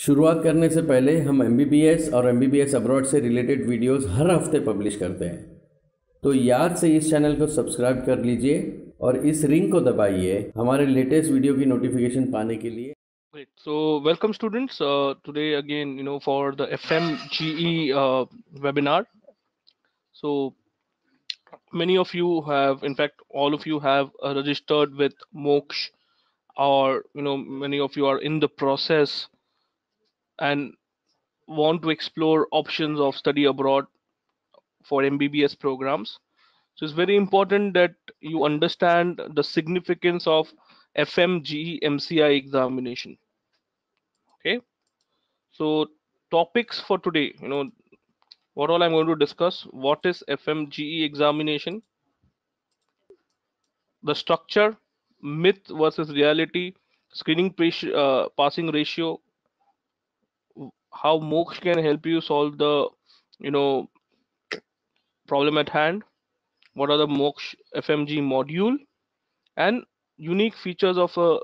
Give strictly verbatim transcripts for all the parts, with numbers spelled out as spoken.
शुरुआत करने से पहले हम एम बी बी एस और M B B S abroad से रिलेटेड वीडियोस हर हफ्ते पब्लिश करते हैं, तो याद से इस चैनल को सब्सक्राइब कर लीजिए और इस रिंग को दबाइए हमारे लेटेस्ट वीडियो की नोटिफिकेशन पाने के लिए। Great. So, welcome students. Uh, today again, you know, for the F M G E uh, webinar. So, many of you have, in fact, all of you have uh, registered with Moksh, or you know, many of you are in the process and want to explore options of study abroad for M B B S programs. So, it's very important that you understand the significance of F M G E M C I examination. Okay. So, topics for today, you know, what all I'm going to discuss: what is F M G E examination, the structure, myth versus reality, screening uh, passing ratio, how Moksha can help you solve the you know problem at hand, what are the Moksha F M G module, and unique features of a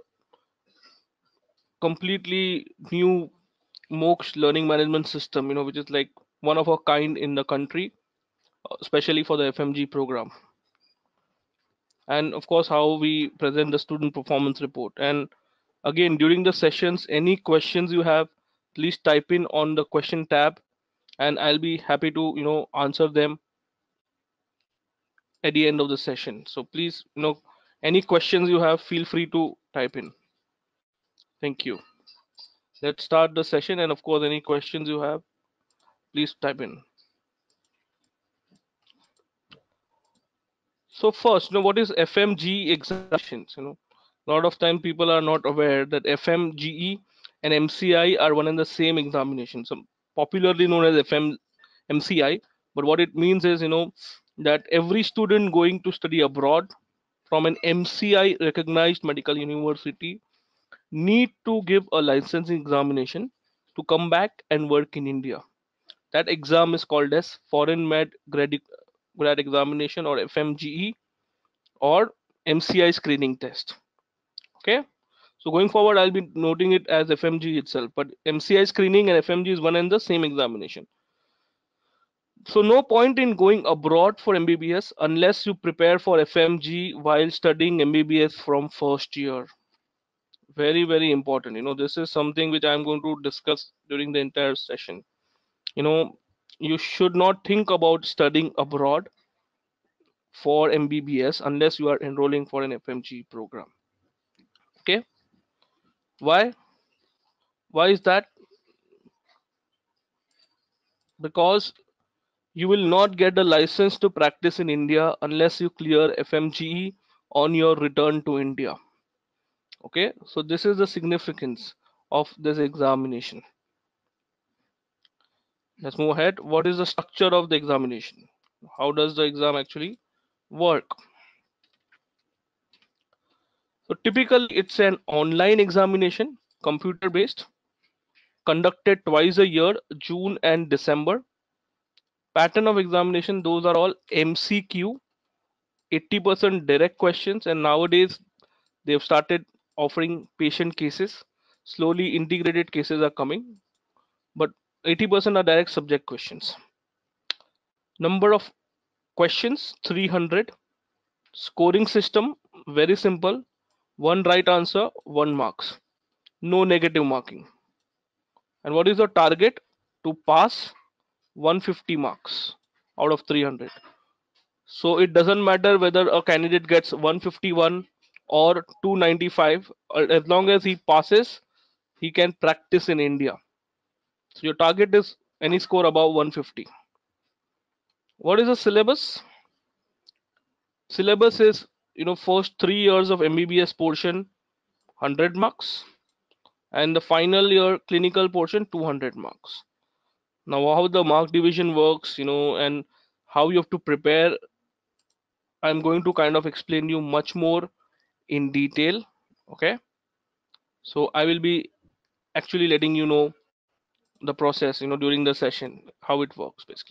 completely new Moksha learning management system, you know, which is like one of a kind in the country, uh, especially for the F M G program. And of course, how we present the student performance report. And again, during the sessions, any questions you have, please type in on the question tab, and I'll be happy to you know answer them at the end of the session. So please, you know, any questions you have, feel free to type in. Thank you. Let's start the session, and of course, any questions you have, please type in. So first, you know, what is F M G E examinations? You know, a lot of time people are not aware that F M G E and M C I are one and the same examination. So popularly known as F M M C I, but what it means is, you know, that every student going to study abroad from an M C I recognized medical university need to give a licensing examination to come back and work in India. That exam is called as Foreign Med Grad, Grad Examination, or F M G E, or M C I screening test. Okay. So going forward, I'll be noting it as F M G itself, but M C I screening and F M G is one and the same examination. So no point in going abroad for M B B S unless you prepare for F M G while studying M B B S from first year. Very, very important. You know, this is something which I'm going to discuss during the entire session. You know, you should not think about studying abroad for M B B S unless you are enrolling for an F M G program. Okay. Why? Why is that? Because you will not get a license to practice in India unless you clear F M G E on your return to India. Okay, so this is the significance of this examination. Let's move ahead. What is the structure of the examination? How does the exam actually work? So typically it's an online examination, computer based, conducted twice a year, June and December. Pattern of examination, those are all M C Q, eighty percent direct questions, and nowadays they've started offering patient cases. Slowly integrated cases are coming, but eighty percent are direct subject questions. Number of questions, three hundred. Scoring system, very simple. One right answer, one marks. No negative marking. And what is the target? To pass one hundred fifty marks out of three hundred. So it doesn't matter whether a candidate gets one hundred fifty-one or two hundred ninety-five, uh, as long as he passes, he can practice in India. So your target is any score above one hundred fifty. What is the syllabus? Syllabus is, you know, first three years of M B B S portion, one hundred marks, and the final year clinical portion, two hundred marks. Now, how the mark division works, you know, and how you have to prepare, I'm going to kind of explain you much more in detail. Okay. So I will be actually letting you know the process, you know, during the session, how it works basically.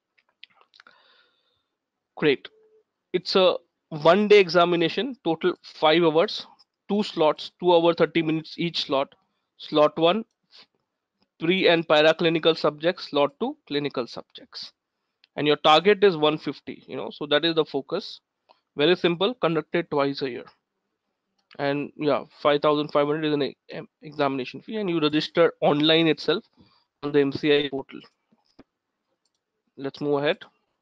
Great. It's a one day examination, total five hours, two slots, two hour thirty minutes each slot. Slot one, pre and paraclinical subjects, slot to clinical subjects. And your target is one fifty, you know, so that is the focus. Very simple, conducted twice a year. And yeah, five thousand five hundred is an e- em- examination fee, and you register online itself on the M C I portal. Let's move ahead.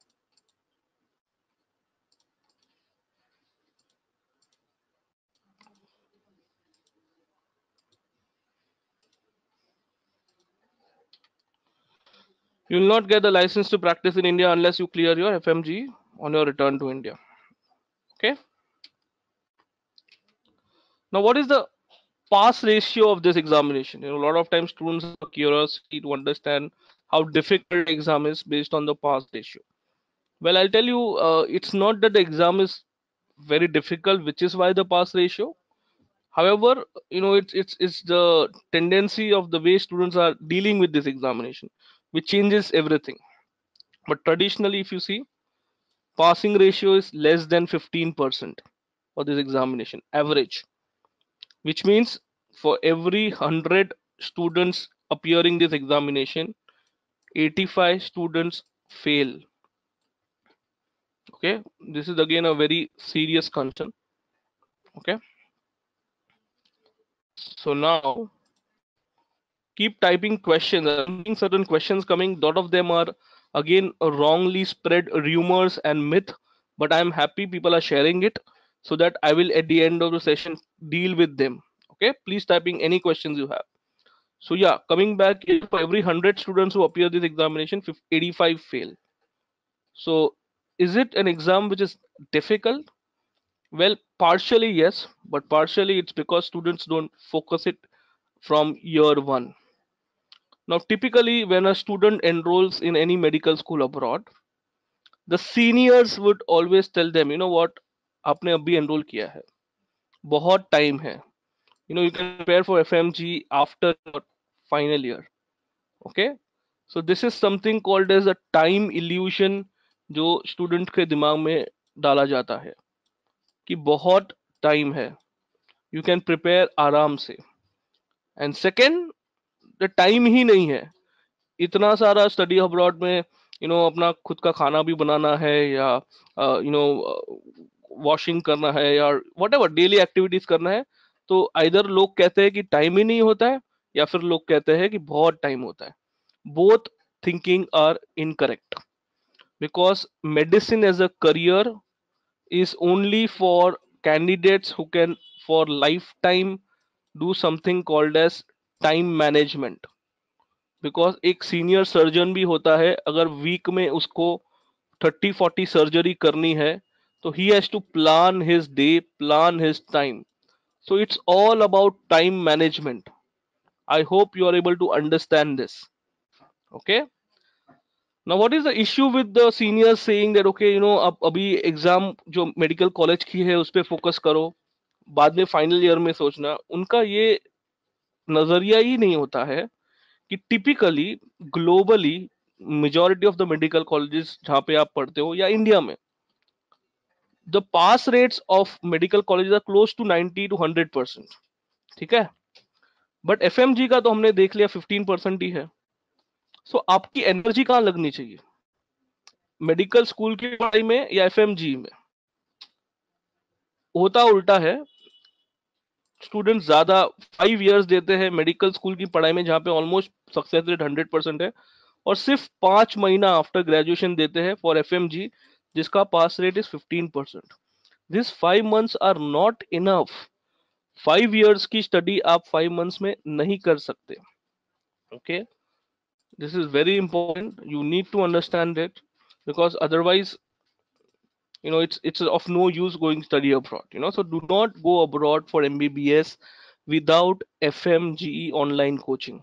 You will not get the license to practice in India unless you clear your F M G on your return to India. Okay. Now, what is the pass ratio of this examination? You know, a lot of times students have curiosity to understand how difficult the exam is based on the pass ratio. Well, I'll tell you, uh, it's not that the exam is very difficult, which is why the pass ratio. However, you know, it's it's it's the tendency of the way students are dealing with this examination, which changes everything. But traditionally, if you see, passing ratio is less than fifteen percent for this examination, average, which means for every one hundred students appearing this examination, eighty-five students fail. Okay, this is again a very serious concern. Okay, so now keep typing questions. I'm seeing certain questions coming. A lot of them are again wrongly spread rumors and myth, but I'm happy people are sharing it so that I will at the end of the session deal with them. Okay, please typing any questions you have. So yeah, coming back, for every one hundred students who appear this examination, eighty-five fail. So is it an exam which is difficult? Well, partially yes, but partially it's because students don't focus it from year one. Now, typically, when a student enrolls in any medical school abroad, the seniors would always tell them, you know what, आपने अभी enroll किया है, बहुत time है. You know, you can prepare for F M G after your final year. Okay, so this is something called as a time illusion, जो student के दिमाग में डाला जाता है कि बहुत time है, you can prepare आराम से. And second, the time ही नहीं है. इतना सारा स्टडी अब्रॉड में यू नो अपना खुद का खाना भी बनाना है, या यू नो वॉशिंग करना है, या वट एवर डेली एक्टिविटीज करना है. तो आइदर लोग कहते हैं कि टाइम ही नहीं होता है, या फिर लोग कहते हैं कि बहुत टाइम होता है. Both thinking are incorrect, because medicine as a career is only for candidates who can for lifetime do something called as time management. Because एक सीनियर सर्जन भी होता है, अगर वीक में उसको थर्टी फोर्टी सर्जरी करनी है, तो he has to plan his day, plan his time. So it's all about time management. I hope you are able to understand this. Okay, now what is the issue with the senior saying that okay, you know अब अभी exam जो medical college की है उस पर focus करो, बाद में फाइनल ईयर में सोचना. उनका ये नजरिया ही नहीं होता है कि typically globally majority of the medical colleges जहां पे आप पढ़ते हो या इंडिया में, the pass rates of medical colleges are close to ninety to hundred percent. ठीक है, बट एफएमजी का तो हमने देख लिया फिफ्टीन परसेंट ही है. सो so, आपकी एनर्जी कहाँ लगनी चाहिए, मेडिकल स्कूल की पढ़ाई में या एफएमजी में? होता उल्टा है. स्टूडेंट ज्यादा फाइव इयर्स देते हैं मेडिकल स्कूल की पढ़ाई में, जहां पे almost success rate hundred percent है, और सिर्फ पांच महीना आफ्टर ग्रेजुएशन देते हैं फॉर एफएमजी, जिसका pass rate is fifteen percent. This five months are not enough. Five years की स्टडी आप फाइव मंथ्स में नहीं कर सकते. Okay, this is very important, you need to understand it, because otherwise you know it's it's of no use going study abroad, you know. So do not go abroad for MBBS without FMGE online coaching.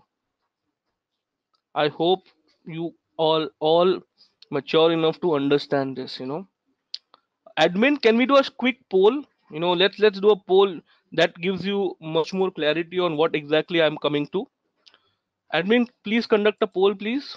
I hope you all all mature enough to understand this, you know. Admin, can we do a quick poll? You know, let's let's do a poll that gives you much more clarity on what exactly I'm coming to. Admin, please conduct a poll, please.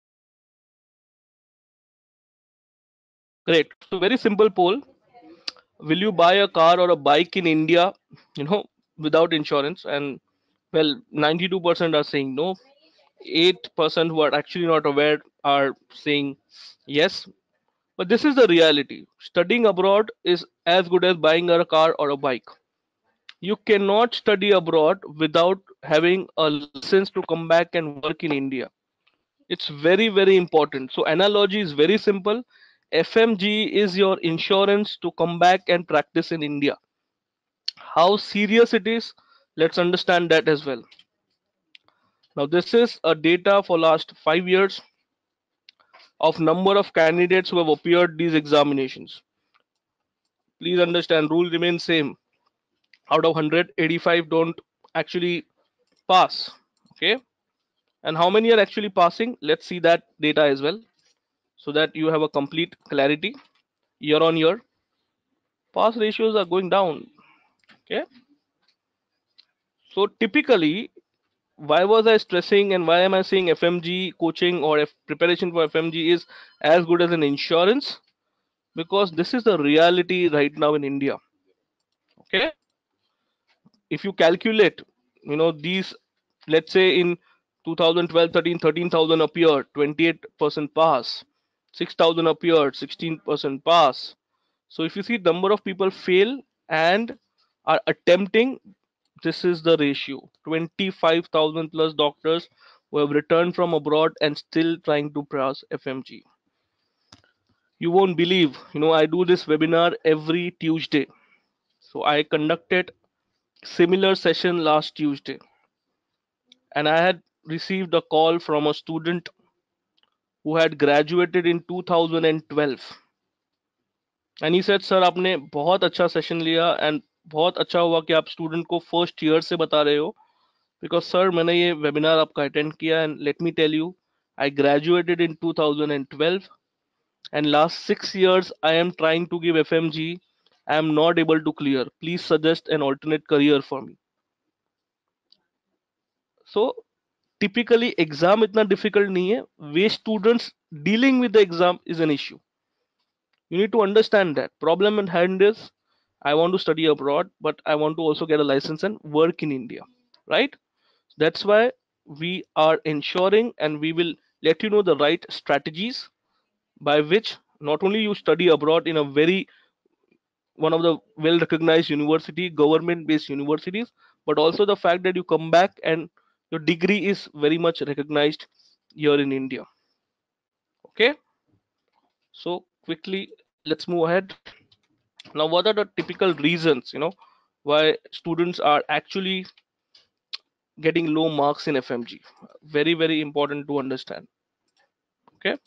Great. So very simple poll. Will you buy a car or a bike in India, you know, without insurance? And well, ninety-two percent are saying no. eight percent who are actually not aware are saying yes. But this is the reality. Studying abroad is as good as buying a car or a bike. You cannot study abroad without having a license to come back and work in India. It's very, very important. So, analogy is very simple. F M G is your insurance to come back and practice in India. How serious it is, let's understand that as well. Now, this is a data for last five years of number of candidates who have appeared these examinations. Please understand, rule remains same. Out of one hundred, eighty-five don't actually pass. Okay, and how many are actually passing? Let's see that data as well, so that you have a complete clarity. Year on year, pass ratios are going down. Okay, so typically, why was I stressing and why am I saying F M G coaching or F preparation for F M G is as good as an insurance? Because this is the reality right now in India. Okay, if you calculate, you know, these, let's say in two thousand twelve thirteen, thirteen thousand appeared, twenty-eight percent pass, six thousand appeared, sixteen percent pass. So if you see number of people fail and are attempting, this is the ratio. twenty-five thousand plus doctors who have returned from abroad and still trying to pass F M G. You won't believe, you know, I do this webinar every Tuesday. So I conducted similar session last Tuesday, and I had received a call from a student who had graduated in two thousand twelve, and he said, sir, आपने बहुत अच्छा session लिया and बहुत अच्छा हुआ कि आप student को फर्स्ट ईयर से बता रहे हो, because sir मैंने ये वेबिनार आपका अटेंड किया and let me tell you, I graduated in two thousand twelve and last six years I am trying to give F M G. I am not able to clear. Please suggest an alternate career for me. So typically exam इतना difficult नहीं है. Way students dealing with the exam is an issue. You need to understand that. Problem in hand is I want to study abroad, but I want to also get a license and work in India. Right? That's why we are ensuring and we will let you know the right strategies by which not only you study abroad in a very one of the well recognized university, government based universities, but also the fact that you come back and your degree is very much recognized here in India. Okay, so quickly let's move ahead. Now, what are the typical reasons, you know, why students are actually getting low marks in F M G? Very, very important to understand. Okay,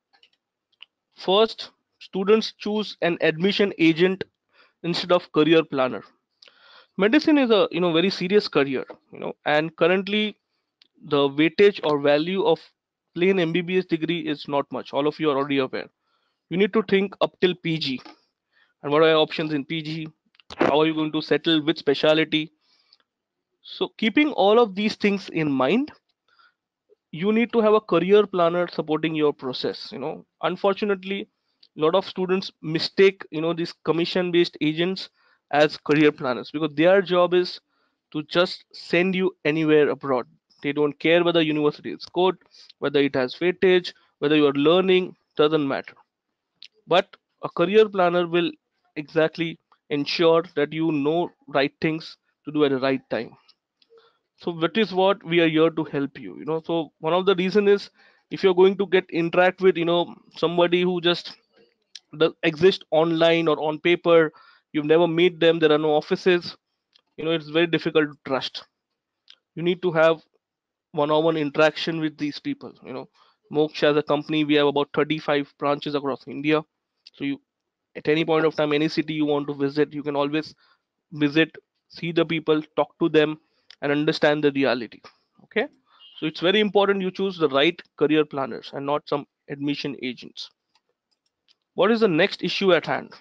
first, students choose an admission agent instead of career planner. Medicine is a, you know, very serious career, you know, and currently the weightage or value of plain M B B S degree is not much. All of you are already aware. You need to think up till P G. And what are your options in P G? How are you going to settle which specialty? So keeping all of these things in mind, you need to have a career planner supporting your process. You know, unfortunately, a lot of students mistake, you know, these commission based agents as career planners because their job is to just send you anywhere abroad. They don't care whether university is good, whether it has weightage, whether you are learning, doesn't matter. But a career planner will exactly ensure that you know right things to do at the right time. So that is what we are here to help you, you know. So one of the reason is if you're going to get interact with, you know, somebody who just does exist online or on paper, you've never meet them, there are no offices, you know, it's very difficult to trust. You need to have one-on-one interaction with these people, you know. Moksha as a company, we have about thirty-five branches across India. So you at any point of time, any city you want to visit, you can always visit, see the people, talk to them, and understand the reality. Okay, so it's very important you choose the right career planners and not some admission agents. What is the next issue at hand?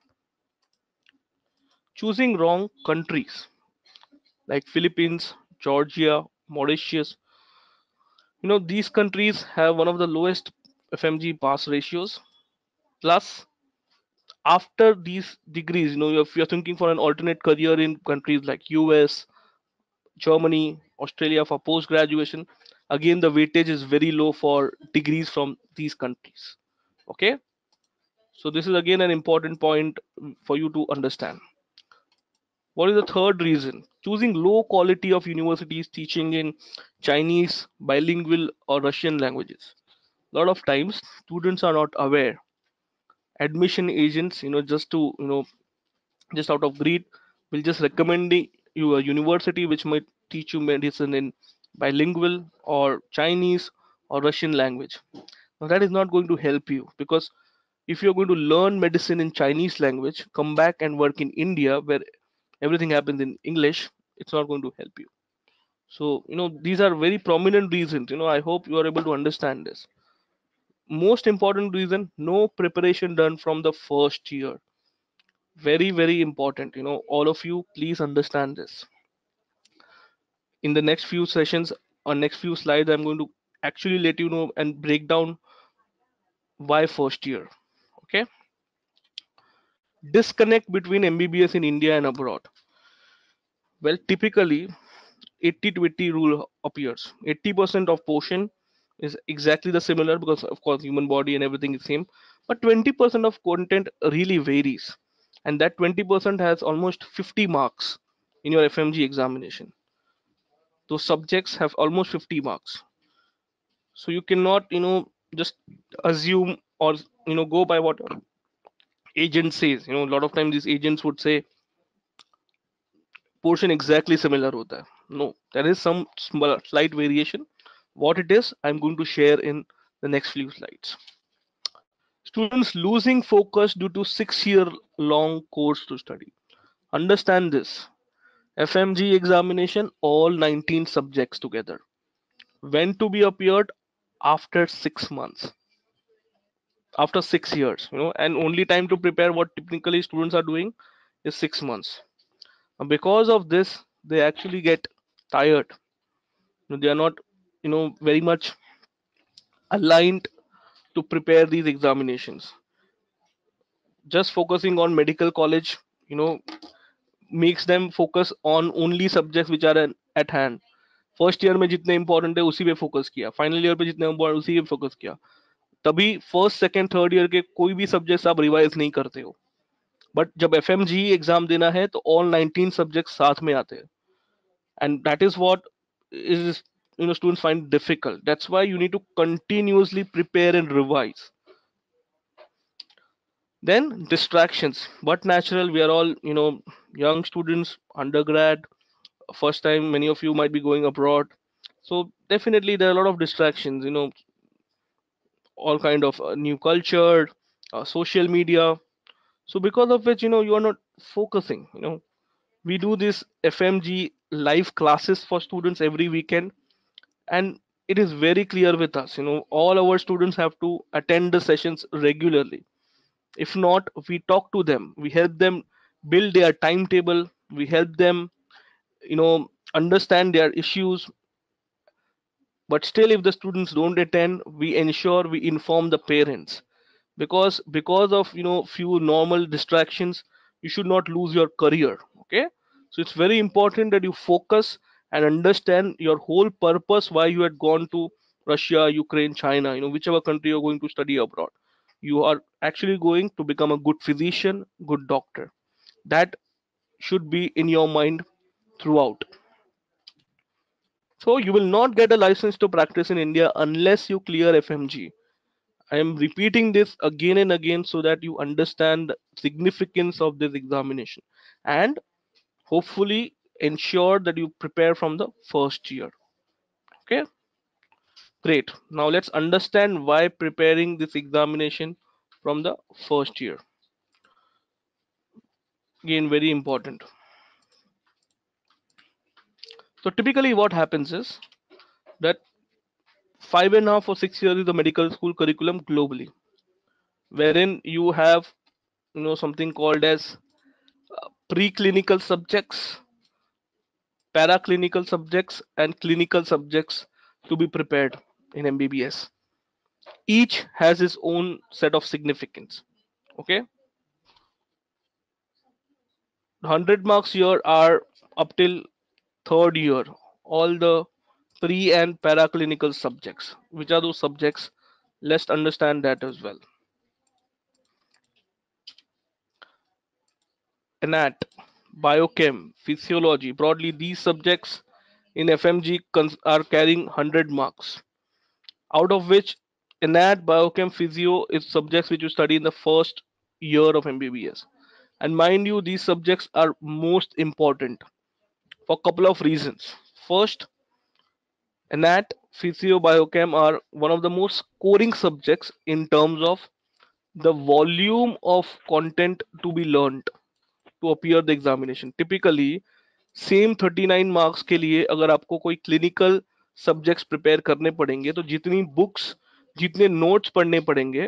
Choosing wrong countries like Philippines, Georgia, Mauritius. You know, these countries have one of the lowest F M G pass ratios. Plus, after these degrees, you know, if you're thinking for an alternate career in countries like U S, Germany, Australia for post graduation, again the weightage is very low for degrees from these countries. Okay, so this is again an important point mm, for you to understand. What is the third reason? Choosing low quality of universities teaching in Chinese, bilingual, or Russian languages. A lot of times, students are not aware. Admission agents, you know, just to, you know, just out of greed, will just recommend the- you a university which might teach you medicine in bilingual or Chinese or Russian language. Now, that is not going to help you, because if you're going to learn medicine in Chinese language, come back and work in India where everything happens in English, it's not going to help you. So, you know, these are very prominent reasons. You know, I hope you are able to understand this. Most important reason, no preparation done from the first year. Very, very important. You know, all of you, please understand this. In the next few sessions or next few slides, I'm going to actually let you know and break down why first year. Okay. Disconnect between M B B S in India and abroad. Well, typically eighty twenty rule appears. eighty percent of portion is exactly the similar, because of course human body and everything is same, but twenty percent of content really varies, and that twenty percent has almost fifty marks in your F M G examination. Those subjects have almost fifty marks, so you cannot, you know, just assume or, you know, go by what agent says. You know, a lot of times these agents would say portion exactly similar hota hai. No, there is some small slight variation. What it is, I'm going to share in the next few slides. Students losing focus due to six year long course to study. Understand this. F M G examination, all nineteen subjects together. When to be appeared? After six months. After six years, you know, and only time to prepare what typically students are doing is six months. And because of this, they actually get tired. You know, they are not, you know, very much aligned to prepare these examinations. Just focusing on medical college, you know, makes them focus on only subjects which are an, at hand. First year में जितने important है उसी पे focus किया, final year पे जितने important उसी पे फोकस किया. तभी फर्स्ट सेकंड थर्ड ईयर के कोई भी सब्जेक्ट्स आप रिवाइज नहीं करते हो. बट जब एफ एम जी एग्जाम देना है तो ऑल नाइनटीन सब्जेक्ट साथ में आते हैं, and that is what is, you know, students find difficult. That's why you need to continuously prepare and revise. Then distractions, but natural. We are all, you know, young students, undergrad, first time many of you might be going abroad, so definitely there are a lot of distractions, you know, all kind of uh, new culture, uh, social media. So because of which, you know, you are not focusing. You know, we do this F M G live classes for students every weekend, and it is very clear with us. You know, all our students have to attend the sessions regularly. If not, we talk to them, we help them build their timetable, we help them, you know, understand their issues. But still, if the students don't attend, we ensure we inform the parents, because because of, you know, few normal distractions, you should not lose your career. Okay, so it's very important that you focus and understand your whole purpose, why you had gone to Russia, Ukraine, China, you know, whichever country you're going to study abroad. You are actually going to become a good physician, good doctor. That should be in your mind throughout. So you will not get a license to practice in India unless you clear F M G. I am repeating this again and again so that you understand the significance of this examination, and hopefully ensure that you prepare from the first year. Okay, great. Now let's understand why preparing this examination from the first year. Again, very important. So typically what happens is that five and a half or six years is the medical school curriculum globally, wherein you have, you know, something called as preclinical subjects, paraclinical subjects, and clinical subjects to be prepared in M B B S. Each has its own set of significance. Okay. one hundred marks here are up till third year, all the pre and paraclinical subjects. Which are those subjects? Let's understand that as well. Anat, biochem, physiology, broadly these subjects in F M G cons- are carrying one hundred marks, out of which Anat, biochem, physio is subjects which you study in the first year of M B B S. And mind you, these subjects are most important for a couple of reasons. First, Anat, physio, biochem are one of the most scoring subjects in terms of the volume of content to be learned to appear the examination. Typically, same thirty nine marks के लिए अगर आपको कोई clinical subjects prepare करने पड़ेंगे तो जितनी books, जितने नोट्स पढ़ने पड़ेंगे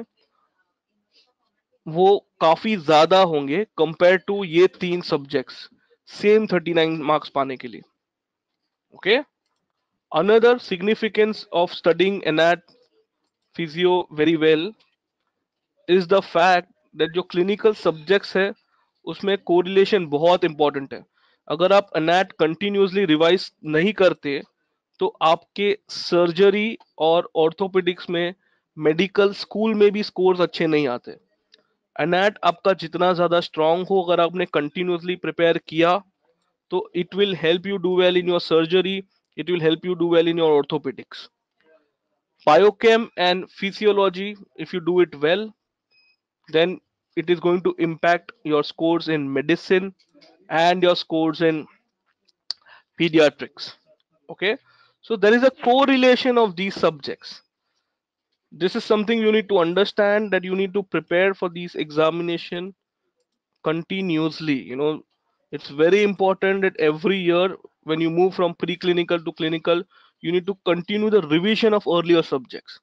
वो काफी ज्यादा होंगे कंपेयर टू ये तीन subjects same thirty nine marks पाने के लिए. Okay, another significance of studying anat physio very well is the fact that जो क्लिनिकल सब्जेक्ट्स है उसमें कोरिलेशन बहुत इंपॉर्टेंट है. अगर आप एनाट कंटिन्यूसली रिवाइज नहीं करते तो आपके सर्जरी और ऑर्थोपेडिक्स में, मेडिकल स्कूल में भी स्कोर्स अच्छे नहीं आते. एनएट आपका जितना ज्यादा स्ट्रांग हो, अगर आपने कंटिन्यूसली प्रिपेयर किया तो it will help you do well in your surgery, it will help you do well in your orthopaedics. Biochem and physiology, if you do it well, then it is going to impact your scores in medicine and your scores in pediatrics. Okay, so there is a correlation of these subjects. This is something you need to understand, that you need to prepare for these examination continuously. You know, it's very important that every year when you move from preclinical to clinical, you need to continue the revision of earlier subjects.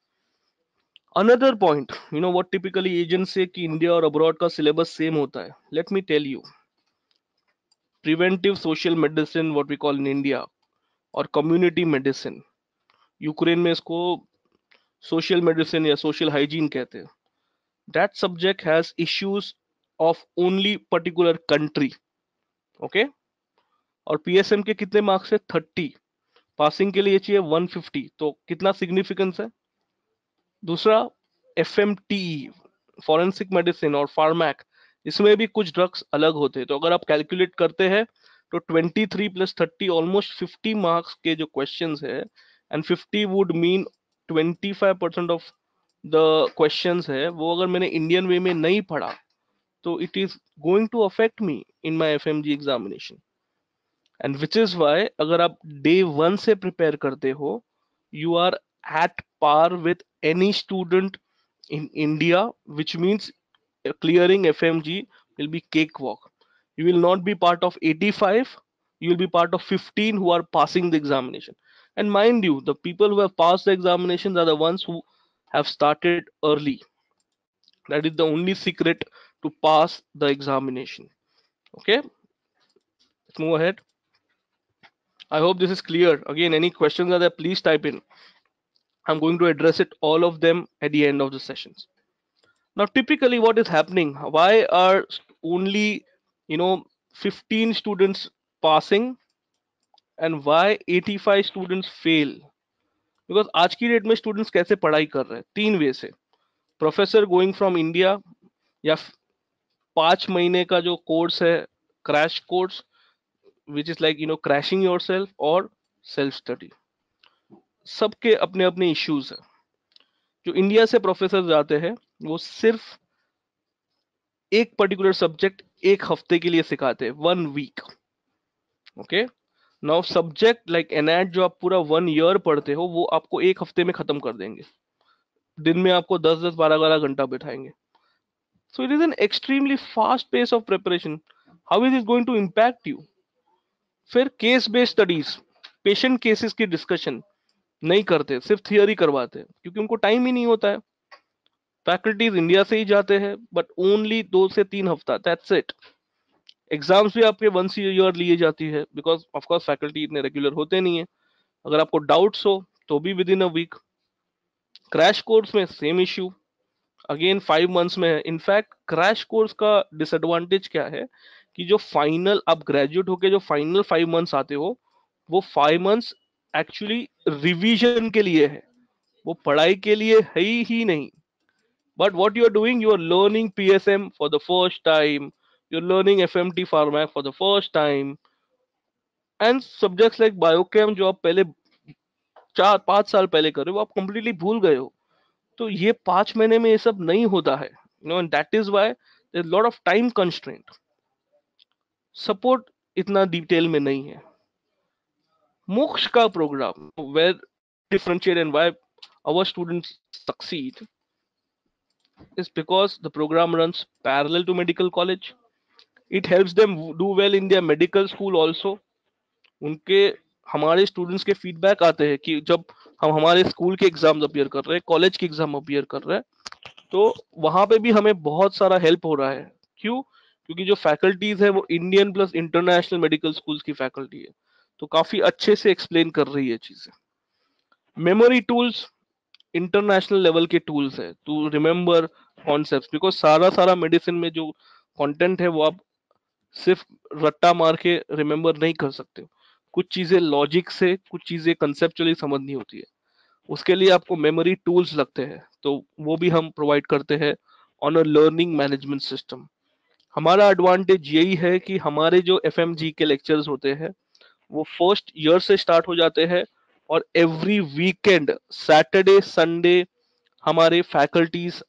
Another point, you know what typically agents say कि India और abroad का syllabus same होता है. Let me tell you, preventive social medicine, what we call in India, और community medicine, Ukraine में इसको social medicine या social hygiene कहते हैं. That subject has issues of only particular country. Okay, और पीएसएम के कितने मार्क्स है? थर्टी. पासिंग के लिए चाहिए वन फिफ्टी. तो कितना सिग्निफिकेंस है? दूसरा, F M T, forensic medicine और फार्मैक, इसमें भी कुछ ड्रग्स अलग होते हैं. तो अगर आप कैलकुलेट करते हैं तो twenty three plus thirty almost fifty marks के जो क्वेश्चंस है, and fifty would mean twenty five percent of the questions है, वो अगर मैंने इंडियन वे में नहीं पढ़ा तो it is going to affect me in my F M G examination. And which is why अगर आप डे वन से प्रिपेयर करते हो, you are at par with any student in India, which means uh, clearing F M G will be cakewalk. You will not be part of eighty-five, you will be part of fifteen who are passing the examination. And mind you, the people who have passed the examinations are the ones who have started early. That is the only secret to pass the examination. Okay, let's move ahead. I hope this is clear. Again, any questions are there, please type in. I'm going to address it, all of them, at the end of the sessions. Now, typically, what is happening? Why are only, you know, fifteen students passing and why eighty-five students fail? Because आज की date में students कैसे पढ़ाई कर रहे हैं? तीन वे से. प्रोफेसर गोइंग फ्रॉम इंडिया, या पांच महीने का जो कोर्स है, crash course, which is like you know crashing yourself, और सेल्फ स्टडी. सबके अपने अपने इश्यूज है. जो इंडिया से प्रोफेसर जाते हैं वो सिर्फ एक पर्टिकुलर सब्जेक्ट एक हफ्ते के लिए सिखाते हैं, one week. Okay, now subject like anat जो आप पूरा वन ईयर पढ़ते हो वो आपको एक हफ्ते में खत्म कर देंगे. दिन में आपको दस दस बारह बारह घंटा बिठाएंगे. So it is an extremely fast pace of preparation. How is it going to impact you? फिर case based studies, patient cases की डिस्कशन नहीं करते, सिर्फ थियोरी करवाते हैं क्योंकि उनको टाइम ही नहीं होता है. फैकल्टीज इंडिया से ही जाते हैं बट ओनली दो से तीन हफ्ता, दैट्स इट. एग्जाम्स भी आपके वंस ईयर लिए जाती है बिकॉज ऑफ कोर्स फैकल्टी इतने रेगुलर होते नहीं है. अगर आपको डाउट्स हो तो भी within a week. Crash course में same issue, again five months में है. इनफैक्ट क्रैश कोर्स का डिसएडवांटेज क्या है कि जो फाइनल आप ग्रेजुएट होके जो फाइनल फाइव मंथ्स आते हो, वो फाइव मंथ्स एक्चुअली रिवीजन के लिए है, वो पढ़ाई के लिए है ही नहीं. But what you are doing, you are learning P S M for the first time, you're learning F M T format for the first time, and subjects like biochem जो आप पहले चार पांच साल पहले कर रहे हो, आप completely भूल गए हो. तो ये पांच महीने में ये सब नहीं होता है, you know, and that is why there's a lot of time constraint. Support इतना डिटेल में नहीं है. मोक्ष का programme where differentiate and why our students succeed is because the program runs parallel to medical college. It helps them do well in their medical school also. उनके हमारे students के feedback आते हैं कि जब हम हमारे स्कूल के एग्जाम्स अपियर कर रहे हैं, कॉलेज के एग्जाम अपियर कर रहे हैं, तो वहां पे भी हमें बहुत सारा हेल्प हो रहा है. क्यों? क्योंकि जो फैकल्टीज है वो Indian plus international medical schools की फैकल्टी है, तो काफी अच्छे से एक्सप्लेन कर रही है चीजें. मेमोरी टूल्स इंटरनेशनल लेवल के टूल्स है टू रिमेम्बर कॉन्सेप्ट्स, बिकॉज सारा सारा मेडिसिन में जो कंटेंट है वो आप सिर्फ रट्टा मार के रिमेम्बर नहीं कर सकते हो. कुछ चीजें लॉजिक से, कुछ चीजें कंसेप्चुअली समझनी होती है, उसके लिए आपको मेमोरी टूल्स लगते हैं, तो वो भी हम प्रोवाइड करते हैं on a learning management system. हमारा एडवांटेज यही है कि हमारे जो एफ के लेक्चर्स होते हैं वो फर्स्ट ईयर से स्टार्ट हो जाते हैं, और एवरी वीकेंड सैटरडे संडे हमारे फैकल्टीज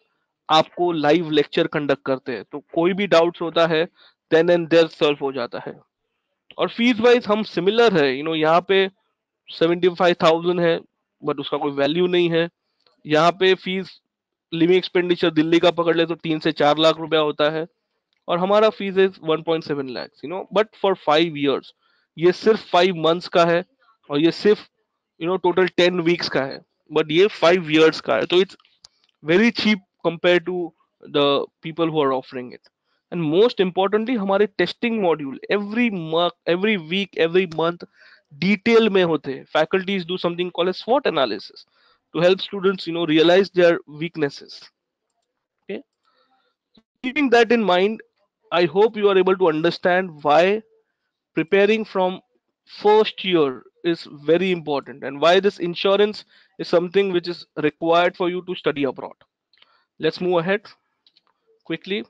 आपको लाइव लेक्चर कंडक्ट करते हैं, तो कोई भी डाउट्स होता है देन एंड देयर सॉल्व हो जाता है. और फीस वाइज हम सिमिलर है, यू नो यहाँ पे सेवेंटी फाइव थाउजेंड है, बट उसका कोई वैल्यू नहीं है. यहाँ पे फीस लिविंग एक्सपेंडिचर दिल्ली का पकड़ ले तो तीन से चार लाख रुपया होता है, और हमारा fees is one point seven lakhs, you know, but for five years. ये सिर्फ फाइव मंथ्स का है, और ये सिर्फ you know total ten weeks का है, बट ये फाइव इयर्स का है, तो it's very cheap compared to the people who are offering it. And most importantly, हमारे testing module every month, every week, every month detail में होते हैं. Faculties do something called as SWOT analysis to help students, you know, realize their weaknesses. Okay, keeping that in mind, I hope you are able to understand why preparing from first year is very important, and why this insurance is something which is required for you to study abroad. Let's move ahead quickly.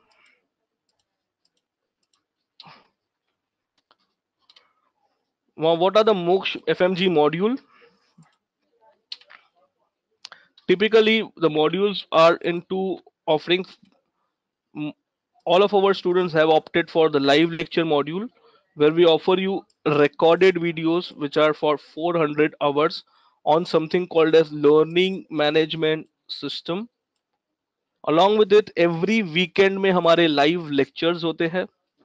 Now, what are the MOOCs F M G module? Typically, the modules are into offering. mm, All of our students have opted for the live lecture module, where we offer you recorded videos which are for four hundred hours on something called as learning management system. Along with it, every weekend में हमारे live lectures होते हैं.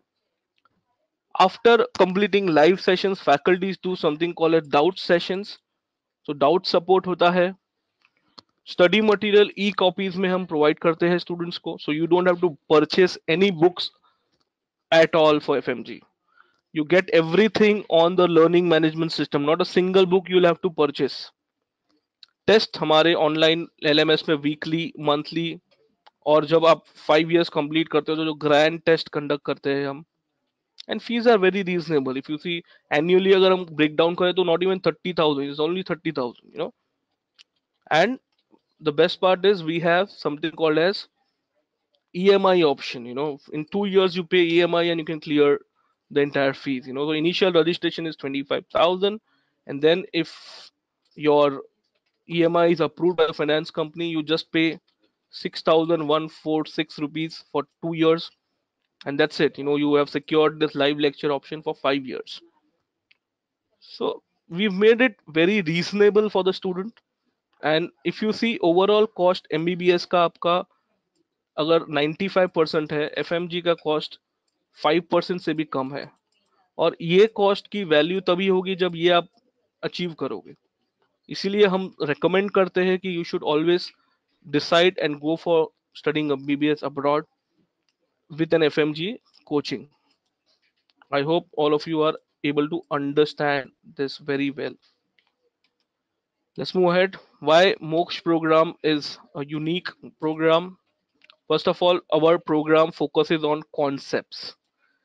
After completing live sessions, faculties do something called as doubt sessions. So doubt support होता है. Study material ई copies में हम provide करते हैं स्टूडेंट्स को, so you don't have to purchase any books at all for FMG. You get everything on the learning management system, not a single book you'll have to purchase. Test हमारे online LMS में weekly, monthly, और जब आप five years complete करते हो तो जो grand test conduct करते हैं हम. And fees are very reasonable. If you see annually अगर हम ब्रेक डाउन करें तो not even thirty thousand, is only thirty thousand, you know. And the best part is we have something called as E M I option. You know, in two years you pay E M I and you can clear the entire fees. You know, the initial registration is twenty-five thousand, and then if your E M I is approved by the finance company, you just pay six thousand one forty-six rupees for two years, and that's it. You know, you have secured this live lecture option for five years. So we've made it very reasonable for the student. And if you see overall cost M B B S का आपका अगर ninety-five percent है, FMG का cost five percent से भी कम है. और ये कॉस्ट की वैल्यू तभी होगी जब ये आप अचीव करोगे. इसीलिए हम रेकमेंड करते हैं कि you should always decide and go for studying MBBS abroad with an F M G coaching. I hope all of you are able to understand this very well. Let's move ahead. Why Moksha program is a unique program? First of all, our program focuses on concepts.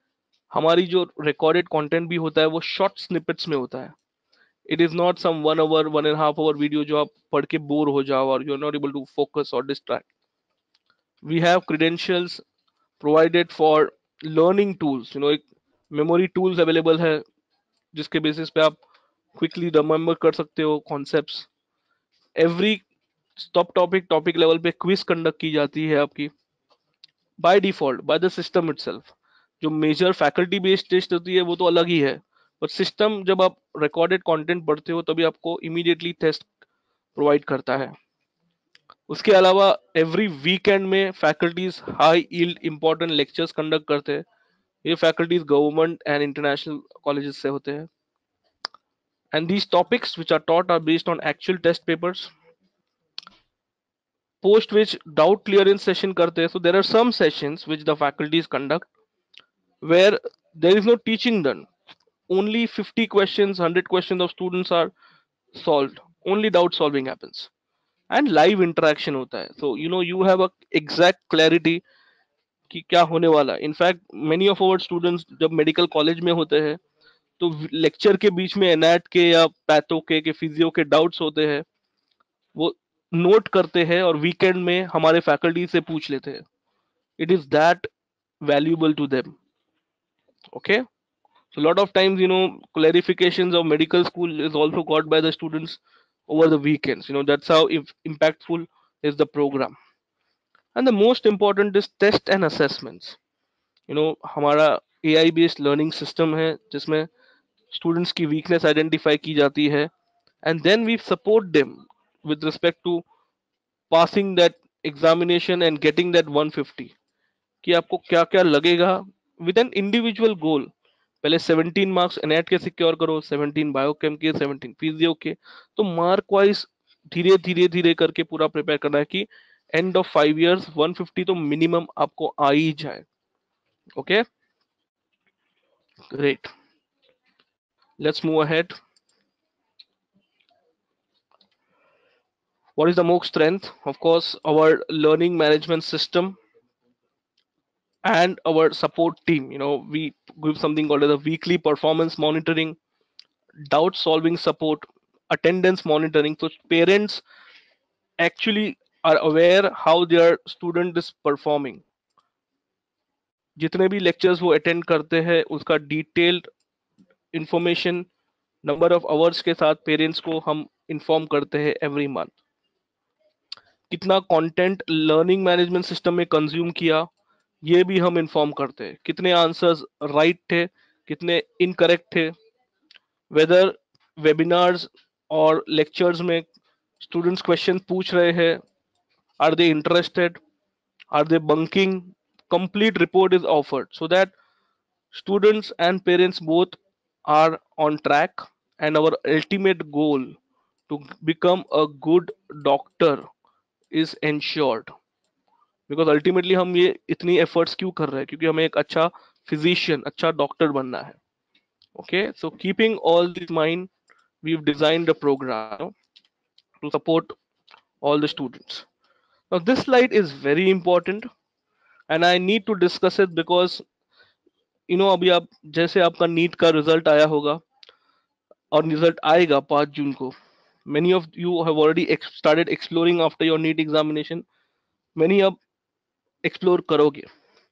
हमारी जो recorded content भी होता है वो short snippets में होता है. It is not some one hour one and half hour video जो आप पढ़ के बोर हो जाओ और you are not able to focus और distract. We have credentials provided for learning tools. You know एक मेमोरी टूल्स अवेलेबल है जिसके बेसिस पे आप क्विकली रिमेम्बर कर सकते हो concepts. Every top topic topic level पे क्विज कंडक्ट की जाती है आपकी by default by the system itself. जो मेजर फैकल्टी बेस्ड टेस्ट होती है वो तो अलग ही है, पर सिस्टम जब आप रिकॉर्डेड कंटेंट पढ़ते हो तभी आपको इमीडिएटली टेस्ट प्रोवाइड करता है. उसके अलावा एवरी वीकेंड में faculties high yield important lectures conduct करते हैं. ये फैकल्टीज गवर्नमेंट एंड इंटरनेशनल कॉलेजेस से होते हैं. And these topics which are taught are based on actual test papers post which doubt clearance session karte hain. So there are some sessions which the faculties conduct where there is no teaching done. Only fifty questions, one hundred questions of students are solved. Only doubt solving happens. And live interaction hota hai. So you know you have a exact clarity कि क्या होने वाला है. In fact many of our students जब medical college में होते हैं तो लेक्चर के बीच में एनएट के या पैथो के के फिजियो के डाउट्स होते हैं, वो नोट करते हैं और वीकेंड में हमारे फैकल्टी से पूछ लेते हैं. It is that valuable to them. Okay, so a lot of times, you know, clarifications of medical school is also got by the students over the weekends. You know, that's how if impactful is the program. And the most important is test and assessments. You know, हमारा A I based learning system है जिसमें students की weakness identify की जाती है, and then we support them with respect to passing that examination and getting that one fifty. कि आपको क्या क्या लगेगा विद एन इंडिविजुअल गोल. पहले सेवनटीन मार्क्स एनएट के सिक्योर करो, सेवनटीन बायोकेम के, सेवनटीन फिजियो के. तो मार्क वाइज धीरे धीरे धीरे करके पूरा प्रिपेयर करना है कि end of five years one fifty तो मिनिमम आपको आ ही जाए. Okay, great. Let's move ahead. What is the most strength? Of course, our learning management system and our support team. You know, we give something called as a weekly performance monitoring, doubt solving support, attendance monitoring. So parents actually are aware how their student is performing. जितने भी lectures वो attend करते हैं उसका detailed information number of hours के साथ parents को हम इंफॉर्म करते हैं एवरी मंथ. कितना कंटेंट लर्निंग मैनेजमेंट सिस्टम में कंज्यूम किया ये भी हम इंफॉर्म करते हैं. कितने आंसर्स राइट थे, कितने इनकरेक्ट थे, वेदर वेबिनार्स और लेक्चर्स में स्टूडेंट्स क्वेश्चन पूछ रहे हैं, are they interested, are they bunking. complete report is offered so that students and parents both are on track, and our ultimate goal to become a good doctor is ensured. because ultimately हम ये इतनी efforts क्यों कर रहे हैं, क्योंकि हमें एक अच्छा physician, अच्छा डॉक्टर बनना है. Okay, so keeping all this in mind, we've designed a program to support all the students. Now this slide is very important and I need to discuss it because you know अभी आप जैसे आपका NEET का result आया होगा और result आएगा पाँच जून को. many of you have already ex- started exploring after your NEET examination. many अब एक्सप्लोर करोगे.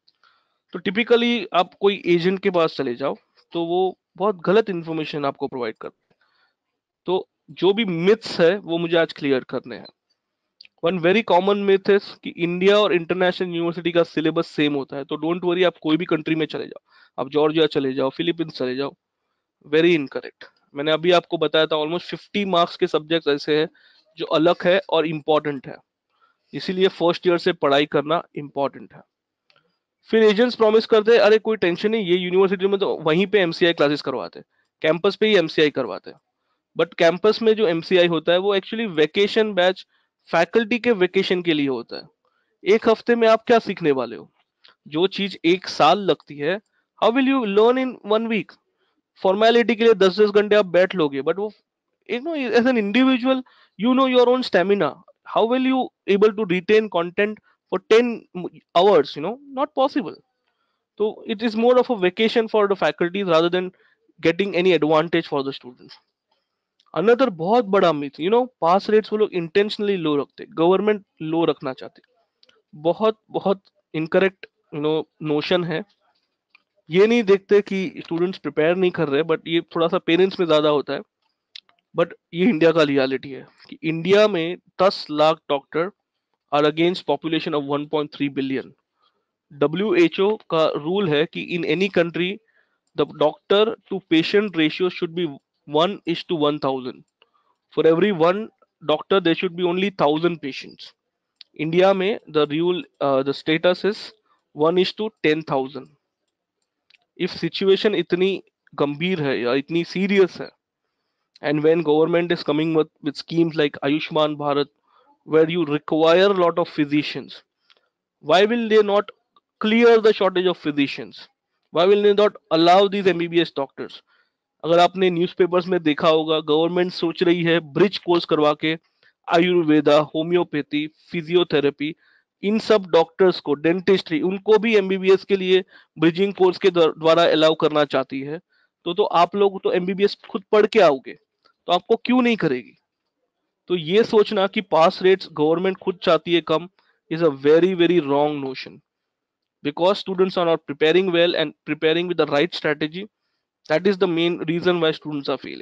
तो टिपिकली आप कोई एजेंट के पास चले जाओ तो वो बहुत गलत इंफॉर्मेशन आपको प्रोवाइड करता है. तो जो भी मिथ्स है वो मुझे आज क्लियर करने हैं. वन वेरी कॉमन मिथ है कि इंडिया और इंटरनेशनल यूनिवर्सिटी का सिलेबस सेम होता है. तो डोंट वरी, आप कोई भी कंट्री में चले जाओ, आप जॉर्जिया चले जाओ, फिलीपींस चले जाओ. Very incorrect. मैंने अभी आपको बताया था ऑलमोस्ट फिफ्टी मार्क्स के सब्जेक्ट ऐसे हैं जो अलग है और इम्पोर्टेंट है, इसीलिए फर्स्ट ईयर से पढ़ाई करना इम्पोर्टेंट है. फिर एजेंट्स प्रॉमिस करते हैं अरे कोई टेंशन नहीं, ये यूनिवर्सिटी में तो वहीं पे एमसीआई क्लासेस करवाते हैं, कैंपस पे ही एमसीआई करवाते हैं. बट कैंपस में जो एमसीआई होता है वो एक्चुअली वेकेशन बैच, फैकल्टी के वेकेशन के लिए होता है. एक हफ्ते में आप क्या सीखने वाले हो? जो चीज एक साल लगती है, how will you learn in one week? Formality के लिए दस दस घंटे आप बैठ लोगे, बट वो you know as an individual you know your own stamina, how will you able to retain content for ten hours? You know not possible. तो it is more of a vacation for the faculties rather than getting any advantage for the students. Another बहुत बड़ा myth, you know pass rates वो लोग intentionally लो रखते, government लो रखना चाहते, बहुत बहुत इनकरेक्ट यू नो नोशन है। ये नहीं देखते कि स्टूडेंट्स प्रिपेयर नहीं कर रहे, बट ये थोड़ा सा पेरेंट्स में ज्यादा होता है। बट ये इंडिया का रियलिटी है कि इंडिया में दस lakh doctor are against population of one point three billion. W H O का रूल है कि in any country the doctor to patient ratio should be one is to one thousand. For every one doctor, there should be only thousand patients. India में the rule, uh, the status is one is to ten thousand. If situation इतनी गंभीर है या इतनी serious है, and when government is coming with, with schemes like Ayushman Bharat, where you require a lot of physicians, why will they not clear the shortage of physicians? Why will they not allow these M B B S doctors? अगर आपने newspapers में देखा होगा, government सोच रही है bridge course करवा के आयुर्वेदा, होम्योपैथी, फिजियोथेरेपी, इन सब डॉक्टर्स को, डेंटिस्ट्री, उनको भी एमबीबीएस के लिए ब्रिजिंग कोर्स के द्वारा अलाउ करना चाहती है। तो तो आप लोग तो एमबीबीएस खुद पढ़ के आओगे, तो आपको क्यों नहीं करेगी? तो ये सोचना कि पास रेट्स गवर्नमेंट खुद चाहती है कम is a very very wrong notion, because students are not preparing well and preparing with the right strategy. That is the main reason why students are failing.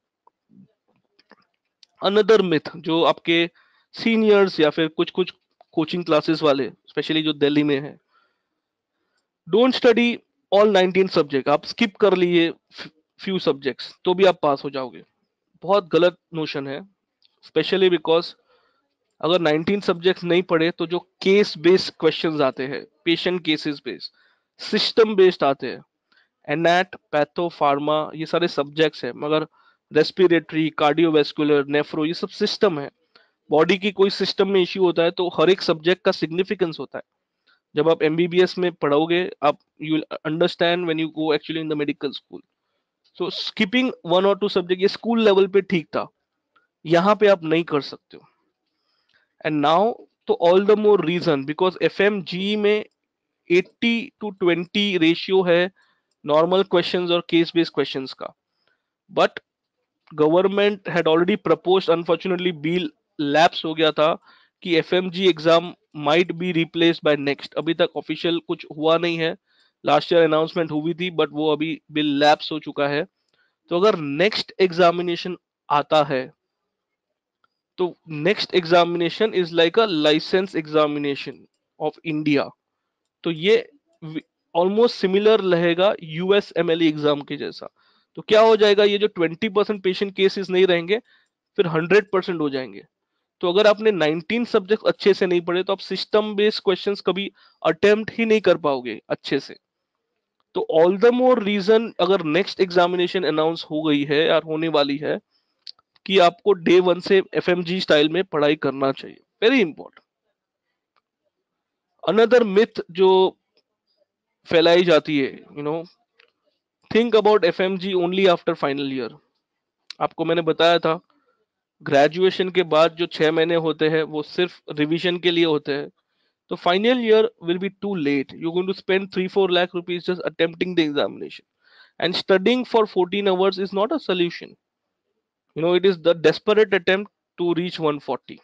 Another myth जो आपके seniors या फिर कुछ कुछ कोचिंग क्लासेस वाले, specially जो दिल्ली में है, don't study all nineteen subject, आप स्किप कर लिए फ्यू सब्जेक्ट्स तो भी आप पास हो जाओगे। बहुत गलत नोशन है, स्पेशली बिकॉज अगर नाइनटीन सब्जेक्ट्स नहीं पढ़े तो जो केस बेस्ड क्वेश्चंस आते हैं, patient cases based, system based आते हैं, एनैट, पैथो, फार्मा, ये सारे सब्जेक्ट्स हैं, मगर रेस्पिरेटरी, कार्डियोवैस्कुलर, नेफ्रो, ये सब सिस्टम है। बॉडी की कोई सिस्टम में इश्यू होता है तो हर एक सब्जेक्ट का सिग्निफिकेंस होता है। जब आप एमबीबीएस में पढ़ोगे, आप you will understand when you go actually in the medical school. So skipping one और टू सब्जेक्ट ये स्कूल लेवल पे ठीक था, यहाँ पे आप नहीं कर सकते हो। एंड नाउ तो all the more reason because FMG में एट्टी टू ट्वेंटी रेशियो है नॉर्मल क्वेश्चंस और केस बेस्ड क्वेश्चंस का, but government had already proposed, unfortunately bill lapse हो गया था कि FMG exam might be replaced by NEXT. अभी तक ऑफिशियल कुछ हुआ नहीं है, लास्ट ईयर अनाउंसमेंट हुई थी, बट वो अभी बिल लैप्स हो चुका है। तो अगर नेक्स्ट एग्जामिनेशन आता है तो NEXT examination is like a license examination of India, तो ये ऑलमोस्ट सिमिलर रहेगा यूएस एमएलई एग्जाम के जैसा। तो क्या हो जाएगा, ये जो ट्वेंटी परसेंट पेशेंट केसेस नहीं रहेंगे, फिर हंड्रेड परसेंट हो जाएंगे। तो अगर आपने नाइनटीन सब्जेक्ट अच्छे से नहीं पढ़े तो आप सिस्टम बेस्ड क्वेश्चंस कभी अटेम्प्ट ही नहीं कर पाओगे अच्छे से। तो ऑल द मोर रीजन, अगर नेक्स्ट एग्जामिनेशन अनाउंस हो गई है या होने वाली है, कि आपको डे वन से एफएमजी स्टाइल में पढ़ाई करना चाहिए, वेरी इंपॉर्टेंट। अनदर मिथ जो फैलाई जाती है, you know think about FMG only after final year. आपको मैंने बताया था ग्रेजुएशन के बाद जो छह महीने होते हैं वो सिर्फ रिवीजन के लिए होते हैं। तो final year will be too late, you going to spend three four lakh rupees just attempting the examination, and studying for fourteen hours is not a solution, you know it is the desperate attempt to reach one forty.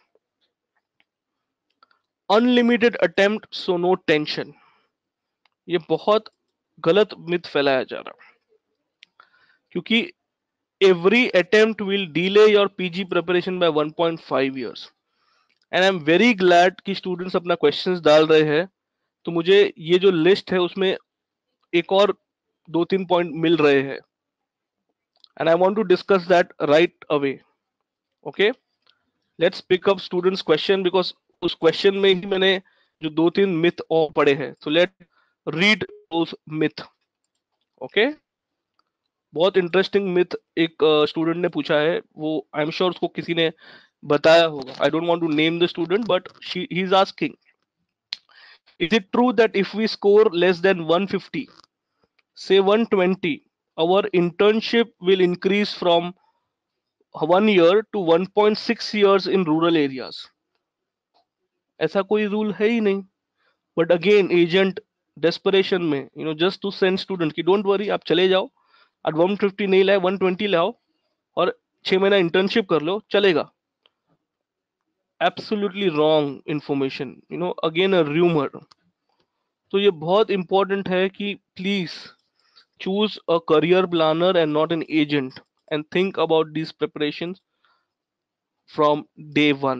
Unlimited attempt so no tension, ये बहुत गलत myth फैलाया जा रहा है, क्योंकि every attempt will delay your P G preparation by one point five years. And I'm very glad कि students अपना questions डाल रहे हैं, तो मुझे ये जो list है उसमें एक और दो तीन point मिल रहे हैं, and I want to discuss that right away. Okay, let's pick up students question because उस question में ही मैंने जो दो तीन myth और पढ़े हैं, so let's read those myth. Okay, बहुत इंटरेस्टिंग मिथ एक स्टूडेंट uh, ने पूछा है, वो आई एम श्योर उसको किसी ने बताया होगा। I don't want to name the student, but he is asking, is it true that if we score less than one fifty, say one twenty, our internship will increase from one year to one point six years in rural areas? ऐसा कोई rule है ही नहीं, but again agent desperation में, you know, just to send student कि don't worry, आप चले जाओ, at one fifty नहीं लाए one twenty लाओ और छह महीना इंटर्नशिप कर लो, चलेगा. Absolutely wrong information, you know, again a rumor. तो ये बहुत important है कि please choose a career planner and not an agent, and think about these preparations from day one.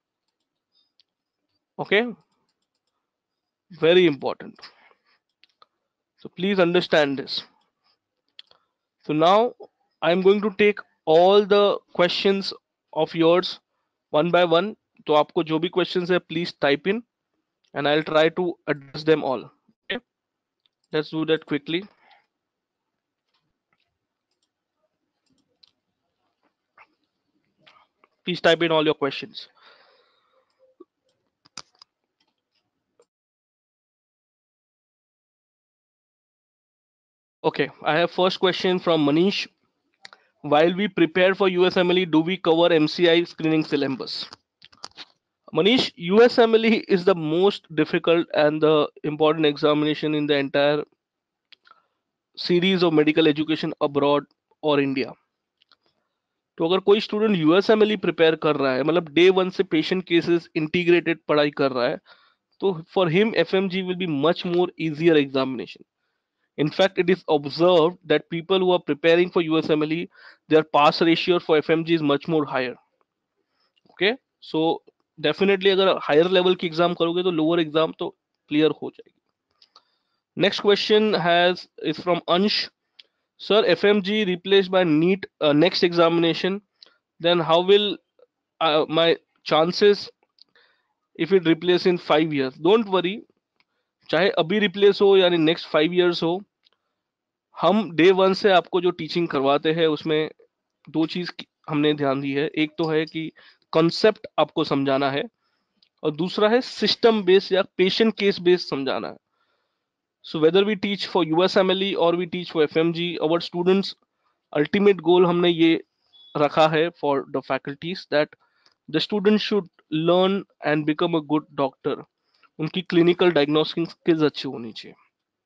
Okay, very important. So please understand this. So now I'm going to take all the questions of yours one by one. तो आपको जो भी questions है, please type in and I'll try to address them all. Okay, let's do that quickly. Please type in all your questions. Okay, I have first question from Manish. While we prepare for U S M L E, do we cover M C I screening syllabus? Manish, U S M L E is the most difficult and the important examination in the entire series of medical education abroad or India. तो अगर कोई student USMLE prepare कर रहा है, मतलब day one से patient cases integrated पढ़ाई कर रहा है, तो for him FMG will be much more easier examination. In fact, it is observed that people who are preparing for U S M L E, their pass ratio for F M G is much more higher. Okay, so definitely अगर higher level की exam करोगे तो lower exam तो clear हो जाएगी. Next question has is from Ansh. Sir, F M G replaced by NEET uh, next examination, then how will uh, my chances if it replace in five years? Don't worry, चाहे अभी replace हो यानी next five years हो, हम day one से आपको जो teaching करवाते हैं उसमें दो चीज हमने ध्यान दी है. एक तो है कि कॉन्सेप्ट आपको समझाना है और दूसरा है सिस्टम बेस्ड या पेशेंट केस बेस्ड समझाना है. So whether we teach for USMLE और we teach for FMG, our students ultimate goal हमने ये रखा है for the faculties that the student should learn and become a good doctor. उनकी clinical diagnostic skills अच्छी होनी चाहिए.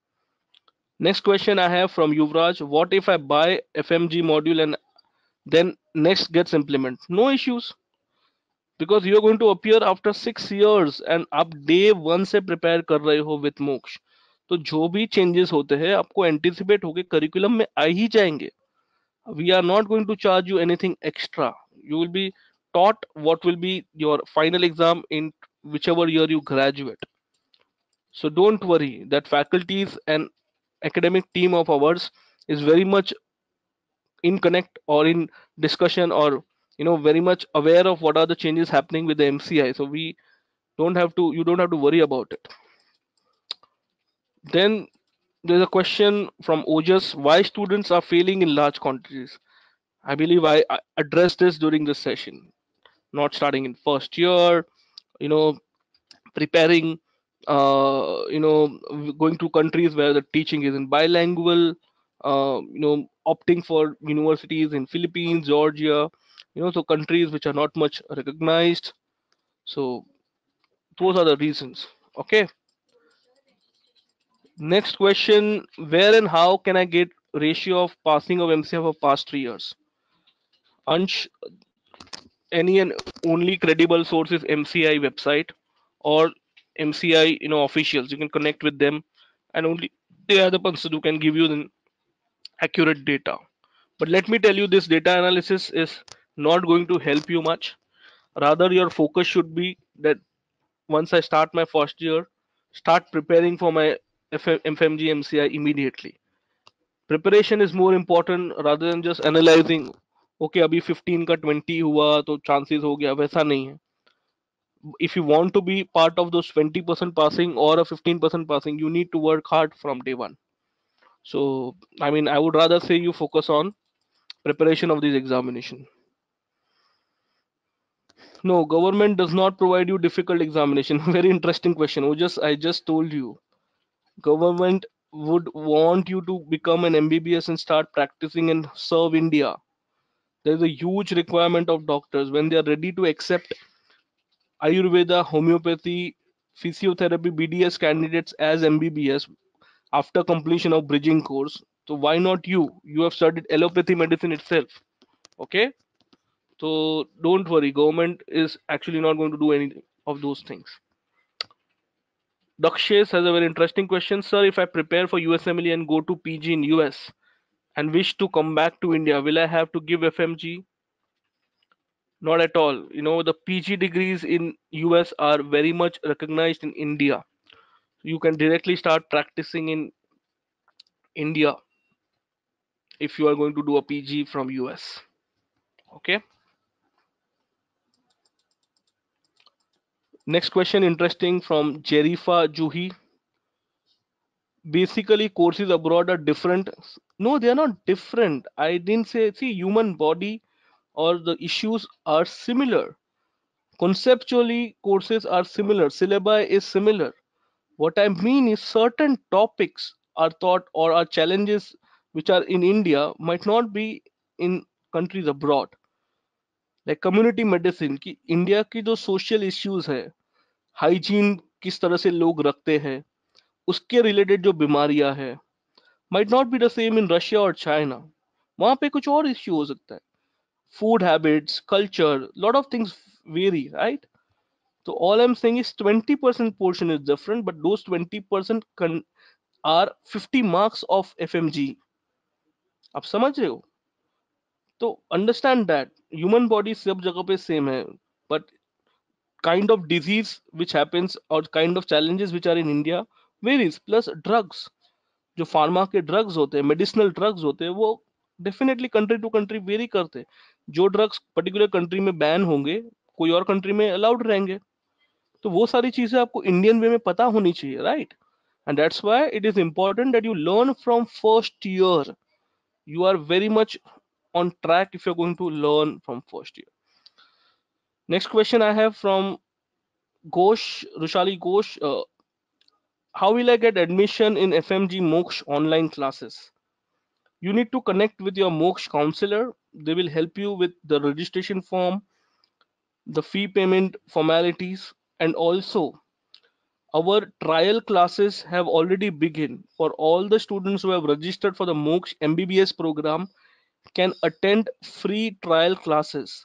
Next question I have from Yuvraj. What if I buy F M G module and then next gets implemented? No issues, because you are going to appear after six years and आप day one से prepare कर रहे हो with मोक्ष. तो जो भी changes होते हैं आपको anticipate होके curriculum में आ ही जाएंगे. We are not going to charge you anything extra. You will be taught what will be your final exam in whichever year you graduate. So don't worry, that faculties and academic team of ours is very much in connect or in discussion, or you know, very much aware of what are the changes happening with the M C I. So we don't have to, you don't have to worry about it. Then there's a question from Ojas: why students are failing in large quantities? I believe I, I addressed this during this session. Not starting in first year, you know, preparing, uh, you know, going to countries where the teaching is in bilingual, uh, you know, opting for universities in Philippines, Georgia, you know, so countries which are not much recognized. So those are the reasons. Okay. Next question: where and how can I get ratio of passing of M C I for past three years? Ansh, any and only credible source is M C I website or M C I, you know, officials. You can connect with them, and only they are the person who can give you the accurate data. But let me tell you, this data analysis is not going to help you much. Rather, your focus should be that once I start my first year, start preparing for my F M G M C I immediately. Preparation is more important rather than just analyzing. Okay, अभी fifteen का twenty हुआ तो chances हो गया, वैसा नहीं है. If you want to be part of those twenty percent passing or a fifteen percent passing, you need to work hard from day one. So, I mean, I would rather say you focus on preparation of this examination. No, government does not provide you difficult examination. Very interesting question. Oh, just I just told you, government would want you to become an M B B S and start practicing and serve India. There is a huge requirement of doctors when they are ready to accept Ayurveda, homeopathy, physiotherapy B D S candidates as M B B S after completion of bridging course. So why not you? You have studied allopathy medicine itself. Okay, so don't worry, government is actually not going to do any of those things. Dakshesh has a very interesting question, sir. If I prepare for U S M L E and go to P G in U S and wish to come back to India, will I have to give F M G? Not at all. You know, the P G degrees in U S are very much recognized in India. You can directly start practicing in India if you are going to do a P G from U S. Okay. Next question, interesting, from Jerifa Juhi. Basically, courses abroad are different. No, they are not different. I didn't say, see, human body or the issues are similar. Conceptually, courses are similar. Syllabi is similar. What I mean is certain topics are taught or are challenges which are in India might not be in countries abroad. Like community medicine की India की जो social issues है, hygiene किस तरह से लोग रखते हैं, उसके related जो बीमारियां हैं, might not be the same in Russia or China. वहाँ पे कुछ और issue हो सकता है. Food habits, culture, lot of things vary, right? So all I'm saying is twenty percent portion is different, but those twenty percent con- are fifty marks of F M G. आप समझ रहे हो? तो understand that human body सब जगह पे same है, but kind of disease which happens or kind of challenges which are in India varies. Plus drugs, जो फार्मा के ड्रग्स होते हैं, मेडिसिनल ड्रग्स होते हैं, वो definitely country to country vary करते हैं. जो ड्रग्स पर्टिकुलर कंट्री में बैन होंगे, कोई और कंट्री में अलाउड रहेंगे. तो वो सारी चीजें आपको इंडियन वे में पता होनी चाहिए, right? And that's why it is important that you learn from first year. You are very much on track if you're going to learn from first year. Next question I have from Ghosh, Rushali Ghosh. Uh, how will I get admission in F M G Moksh online classes? You need to connect with your Moksh counselor. They will help you with the registration form, the fee payment formalities, and also our trial classes have already begun. For all the students who have registered for the Moksh M B B S program can attend free trial classes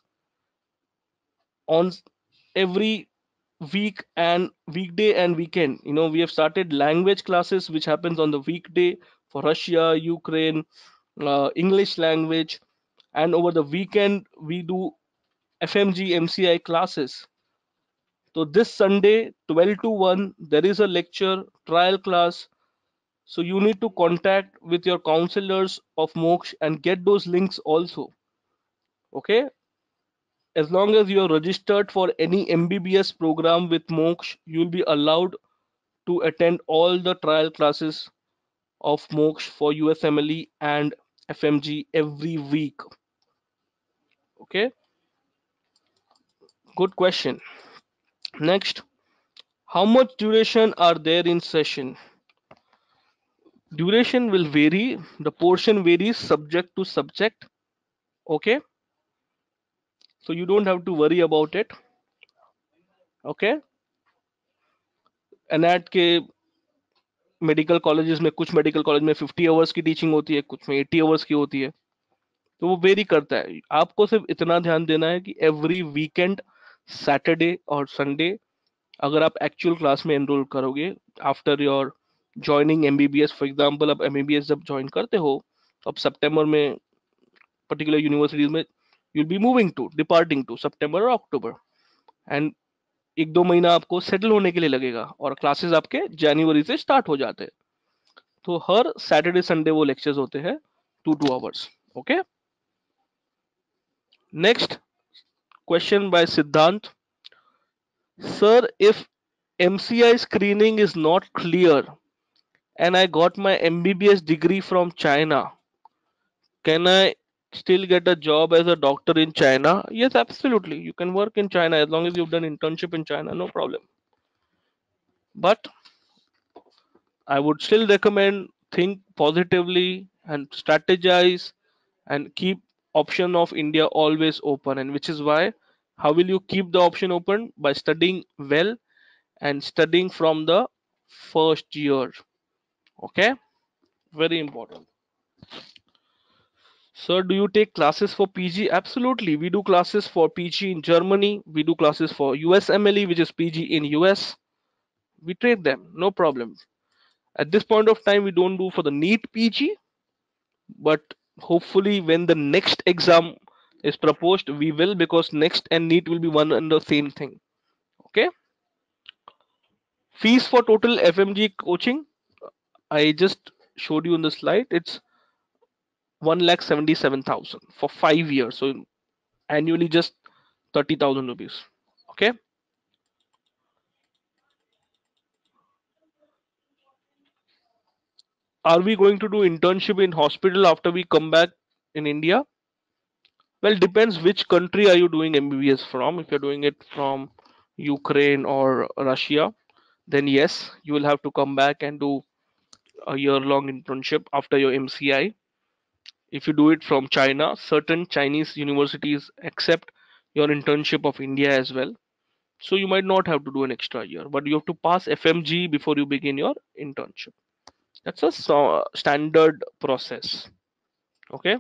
on every week and weekday and weekend. You know, we have started language classes which happens on the weekday for Russia, Ukraine, uh, English language, and over the weekend we do F M G M C I classes. So this Sunday twelve to one there is a lecture trial class. So you need to contact with your counselors of Moksh and get those links also. Okay, as long as you are registered for any M B B S program with Moksh, you will be allowed to attend all the trial classes of Moksh for U S M L E and F M G every week. Okay, good question. Next, how much duration are there in session? Duration will vary. The portion varies subject to subject. Okay, so you don't have to worry about it. Okay, एनएट के medical colleges में, कुछ medical college में fifty hours की teaching होती है, कुछ में एटी आवर्स की होती है. तो वो वेरी करता है. आपको सिर्फ इतना ध्यान देना है कि एवरी वीकेंड सैटरडे और संडे अगर आप एक्चुअल क्लास में एनरोल करोगे after your joining MBBS, for example आप एमबीबीएस जब ज्वाइन करते हो तो अब सितंबर में पर्टिकुलर यूनिवर्सिटीज में you'll be moving to departing to सितंबर और अक्टूबर, एंड एक दो महीना आपको सेटल होने के लिए लगेगा और क्लासेस आपके जनवरी से स्टार्ट हो जाते हैं. तो हर सैटरडे संडे वो लेक्चर्स होते हैं two two hours. Okay, next question by Siddhant. Sir, if M C I screening is not clear and I got my M B B S degree from China, can I still get a job as a doctor in China? Yes, absolutely. You can work in China as long as you've done internship in China, no problem. But I would still recommend think positively and strategize and keep option of India always open. And which is why, how will you keep the option open? By studying well and studying from the first year. Okay, very important. Sir, do you take classes for P G? Absolutely. We do classes for P G in Germany. We do classes for U S M L E, which is P G in U S. We take them, no problem. At this point of time, we don't do for the NEET P G, but hopefully when the next exam is proposed, we will, because next and NEET will be one and the same thing. Okay. Fees for total F M G coaching, I just showed you on the slide. It's one lakh seventy-seven thousand for five years. So annually just thirty thousand rupees. Okay. Are we going to do internship in hospital after we come back in India? Well, depends which country are you doing M B B S from. If you're doing it from Ukraine or Russia, then yes, you will have to come back and do a year long internship after your M C I. If you do it from China, certain Chinese universities accept your internship of India as well. So you might not have to do an extra year, but you have to pass F M G before you begin your internship. That's a so- standard process. Okay.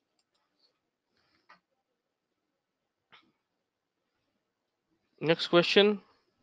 Next question.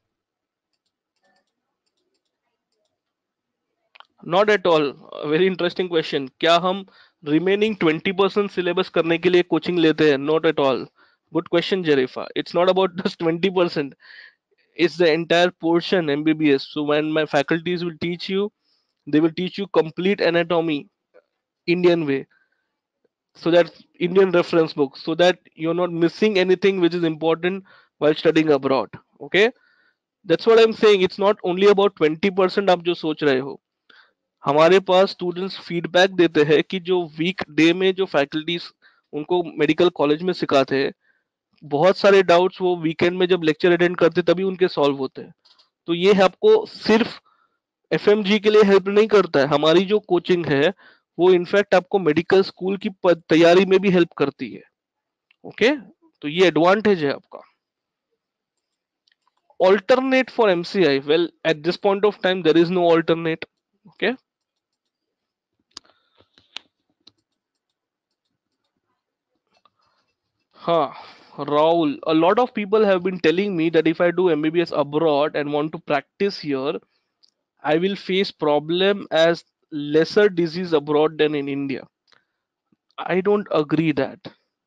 Not at all. A very interesting question. क्या हम remaining twenty percent syllabus करने के लिए coaching लेते हैं? Not at all. Good question, Jarifa. It's not about just twenty percent. It's the entire portion M B B S. So when my faculties will teach you, they will teach you complete anatomy Indian way. So that Indian reference book, so that you're not missing anything which is important while studying abroad. Okay? That's what I'm saying. It's not only about twenty percent आप जो सोच रहे हो. हमारे पास students feedback देते हैं कि जो वीक डे में जो फैकल्टीज उनको मेडिकल कॉलेज में सिखाते हैं, बहुत सारे डाउट्स वो वीकेंड में जब लेक्चर अटेंड करते तभी उनके सॉल्व होते हैं. तो ये आपको सिर्फ एफएमजी के लिए हेल्प नहीं करता है. हमारी जो कोचिंग है वो इनफैक्ट आपको मेडिकल स्कूल की तैयारी में भी हेल्प करती है. ओके, तो ये एडवांटेज है आपका. Alternate for M C I? Well, at this point of time, there is no alternate. Okay. Huh. Raul, a lot of people have been telling me that if I do M B B S abroad and want to practice here, I will face problem as lesser disease abroad than in India. I don't agree that.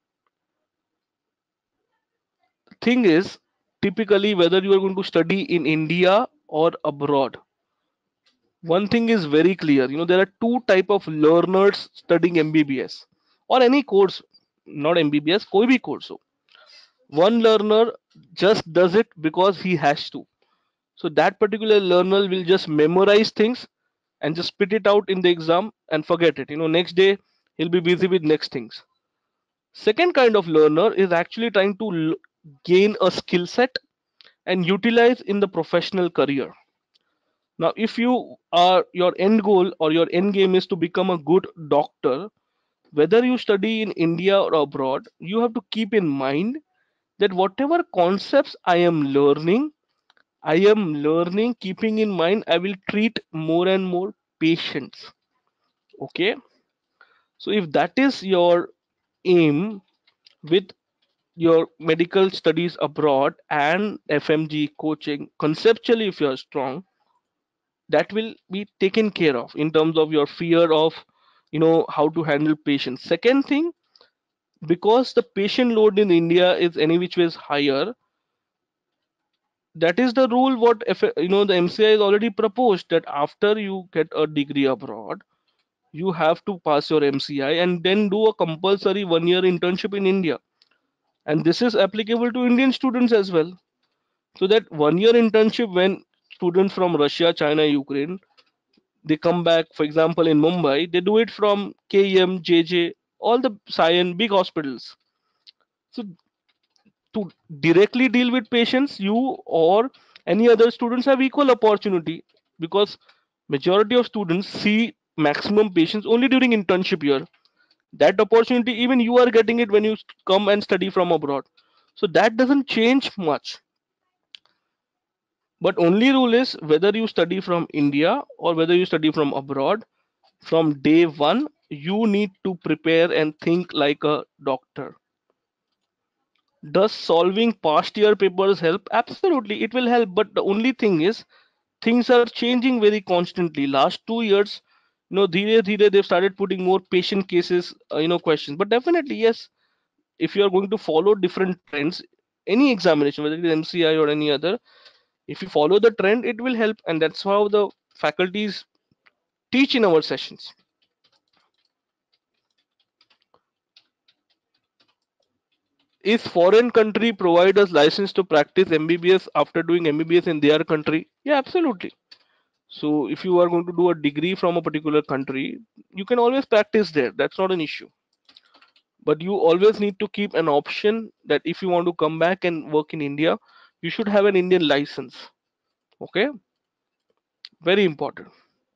Thing is, typically whether you are going to study in India or abroad, one thing is very clear. You know, there are two type of learners studying M B B S or any course, not M B B S, कोई भी course हो. One learner just does it because he has to. So that particular learner will just memorize things and just spit it out in the exam and forget it. You know, next day he'll be busy with next things. Second kind of learner is actually trying to l- gain a skill set and utilize in the professional career. Now, if you are your end goal or your end game is to become a good doctor, whether you study in India or abroad, you have to keep in mind that whatever concepts I am learning, I am learning keeping in mind I will treat more and more patients. Okay. So if that is your aim with your medical studies abroad and F M G coaching, conceptually, if you are strong, that will be taken care of in terms of your fear of, you know, how to handle patients. Second thing, because the patient load in India is any which way is higher, that is the rule what if you know the M C I is already proposed that after you get a degree abroad, you have to pass your M C I and then do a compulsory one year internship in India. And this is applicable to Indian students as well. So that one year internship when students from Russia, China, Ukraine, they come back, for example, in Mumbai, they do it from K E M, J J, all the Sion big hospitals. So to directly deal with patients, you or any other students have equal opportunity, because majority of students see maximum patients only during internship year. That opportunity even you are getting it when you come and study from abroad. So that doesn't change much. But only rule is whether you study from India or whether you study from abroad, from day one, you need to prepare and think like a doctor. Does solving past year papers help? Absolutely, it will help. But the only thing is, things are changing very constantly. Last two years, you know, dhire dhire they've started putting more patient cases, uh, you know, questions. But definitely, yes, if you are going to follow different trends, any examination, whether it is M C I or any other, if you follow the trend, it will help, and that's how the faculties teach in our sessions. Is foreign country provide us license to practice M B B S after doing M B B S in their country? Yeah, absolutely. So if you are going to do a degree from a particular country, you can always practice there. That's not an issue. But you always need to keep an option that if you want to come back and work in India, you should have an Indian license. Okay, very important.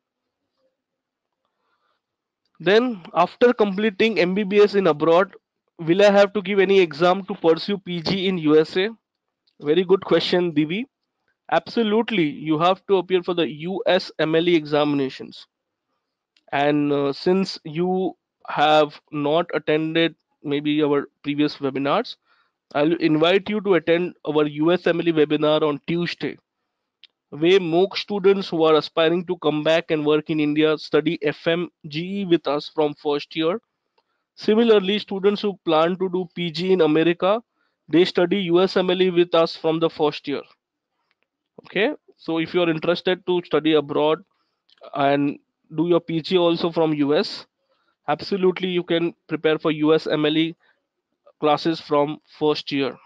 Then after completing M B B S in abroad, will I have to give any exam to pursue P G in U S A? Very good question, Divi. Absolutely, you have to appear for the U S M L E examinations. And uh, since you have not attended maybe our previous webinars, I'll invite you to attend our U S M L E webinar on Tuesday, where MOOC students who are aspiring to come back and work in India study F M G E with us from first year. Similarly, students who plan to do P G in America, they study U S M L E with us from the first year. Okay, so if you are interested to study abroad and do your P G also from U S, absolutely you can prepare for U S M L E classes from first year.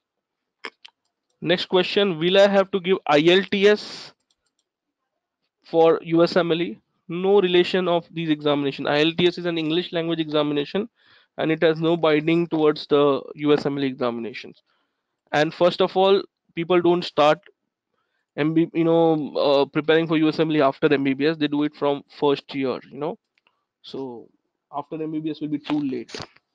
Next question, will I have to give I E L T S for U S M L E? No relation of these examinations. I E L T S is an English language examination and it has no binding towards the U S M L E examinations. And first of all, people don't start M B, you know, uh, preparing for U S M L E after M B B S. They do it from first year, you know. So after M B B S will be too late.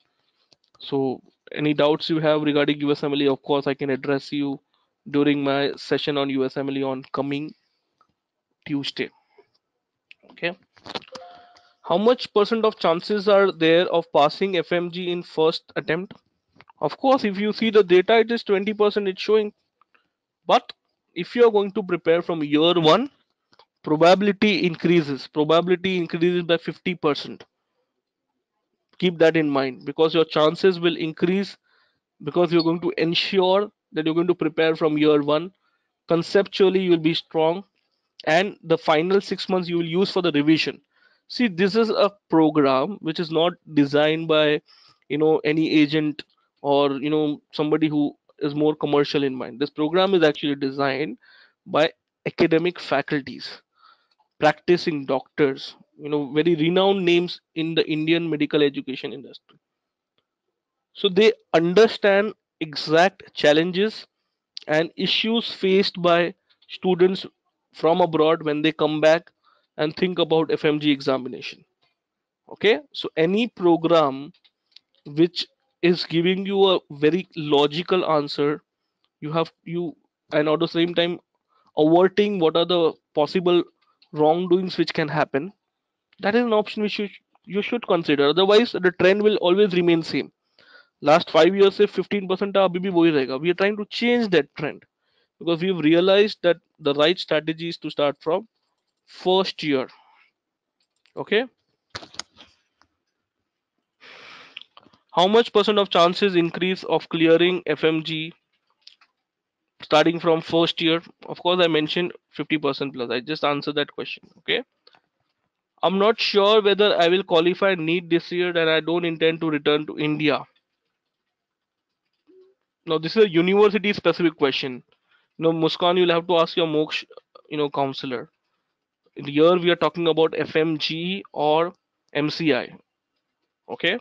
So any doubts you have regarding U S M L E, of course, I can address you during my session on U S M L E on coming Tuesday. Okay. How much percent of chances are there of passing F M G in first attempt? Of course, if you see the data, it is twenty percent it's showing. But if you are going to prepare from year one, probability increases. Probability increases by fifty percent. Keep that in mind because your chances will increase because you're going to ensure that you're going to prepare from year one. Conceptually, you will be strong, and the final six months you will use for the revision. See, this is a program which is not designed by, you know, any agent or you know somebody who is more commercial in mind. This program is actually designed by academic faculties, practicing doctors, you know, very renowned names in the Indian medical education industry. So they understand exact challenges and issues faced by students from abroad when they come back and think about F M G examination. Okay, so any program which is giving you a very logical answer, you have you and at the same time averting what are the possible wrongdoings which can happen. That is an option which you, you should consider. Otherwise, the trend will always remain same. Last five years से fifteen percent अभी भी वही रहेगा. We are trying to change that trend because we've realized that the right strategy is to start from first year. Okay, how much percent of chances increase of clearing F M G starting from first year? Of course, I mentioned fifty percent plus. I just answered that question. Okay, I'm not sure whether I will qualify NEET this year, and I don't intend to return to India. Now, this is a university specific question. You know, Muskan, you'll have to ask your Moksh, you know, counselor. Here we are talking about F M G or M C I. Okay,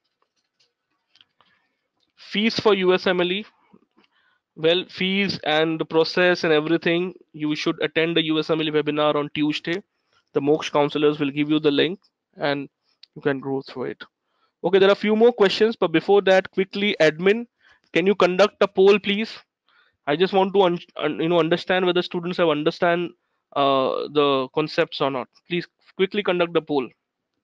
fees for U S M L E. Well, fees and the process and everything, you should attend the U S M L E webinar on Tuesday. The Moksha counselors will give you the link and you can go through it. Okay, there are a few more questions, but before that, quickly, admin, can you conduct a poll, please? I just want to un un- you know understand whether students have understand uh, the concepts or not. Please quickly conduct the poll.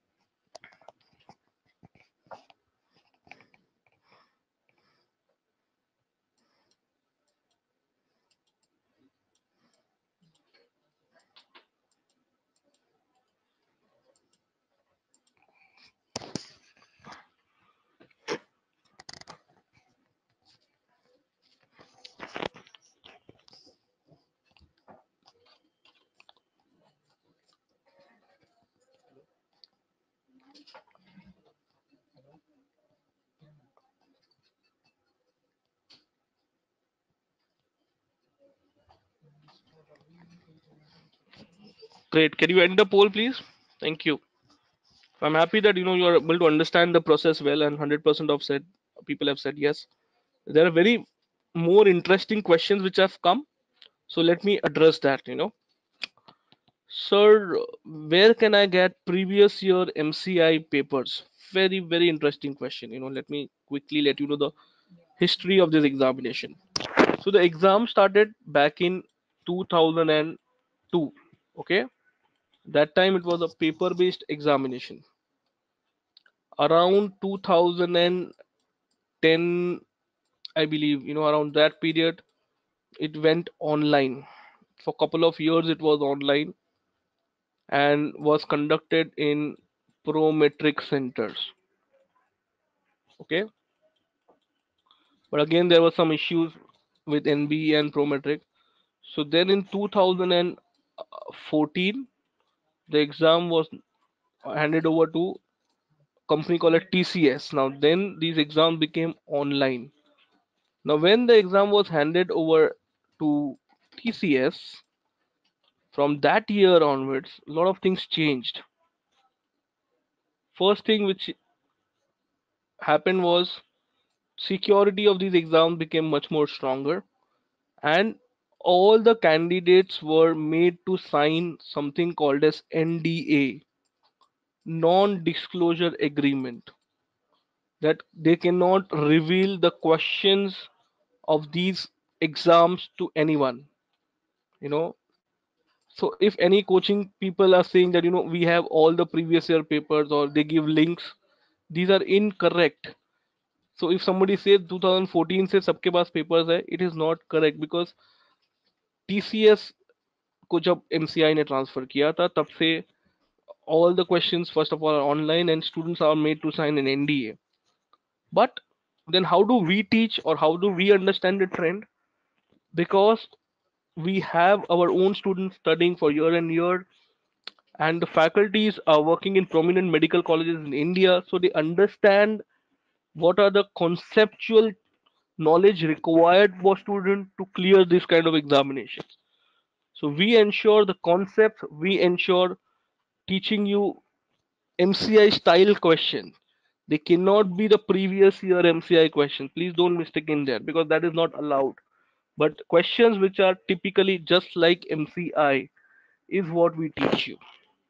Great. Can you end the poll, please? Thank you. I'm happy that you know you are able to understand the process well, and one hundred percent of said people have said yes. There are very more interesting questions which have come, so let me address that. You know, sir, where can I get previous year M C I papers? Very very interesting question. You know, let me quickly let you know the history of this examination. So the exam started back in two thousand two. Okay, that time it was a paper-based examination. Around two thousand ten, I believe, you know, around that period, it went online. For a couple of years, it was online and was conducted in Prometric centers. Okay, but again, there were some issues with N B E and Prometric. So then in two thousand fourteen, the exam was handed over to company called it T C S. Now then these exams became online. Now when the exam was handed over to T C S, from that year onwards, a lot of things changed. First thing which happened was security of these exams became much more stronger, and all the candidates were made to sign something called as N D A, non-disclosure agreement, that they cannot reveal the questions of these exams to anyone. You know, so if any coaching people are saying that you know we have all the previous year papers or they give links, these are incorrect. So if somebody says twenty fourteen से सबके पास papers है, it is not correct, because T C S को जब M C I ने transfer किया था तब से all the questions first of all are online and students are made to sign an N D A. But then how do we teach or how do we understand the trend? Because we have our own students studying for year and year, and the faculties are working in prominent medical colleges in India, so they understand what are the conceptual knowledge required for student to clear this kind of examinations. So we ensure the concept, we ensure teaching you M C I style question. They cannot be the previous year M C I question. Please don't mistake in there, because that is not allowed. But questions which are typically just like M C I is what we teach you.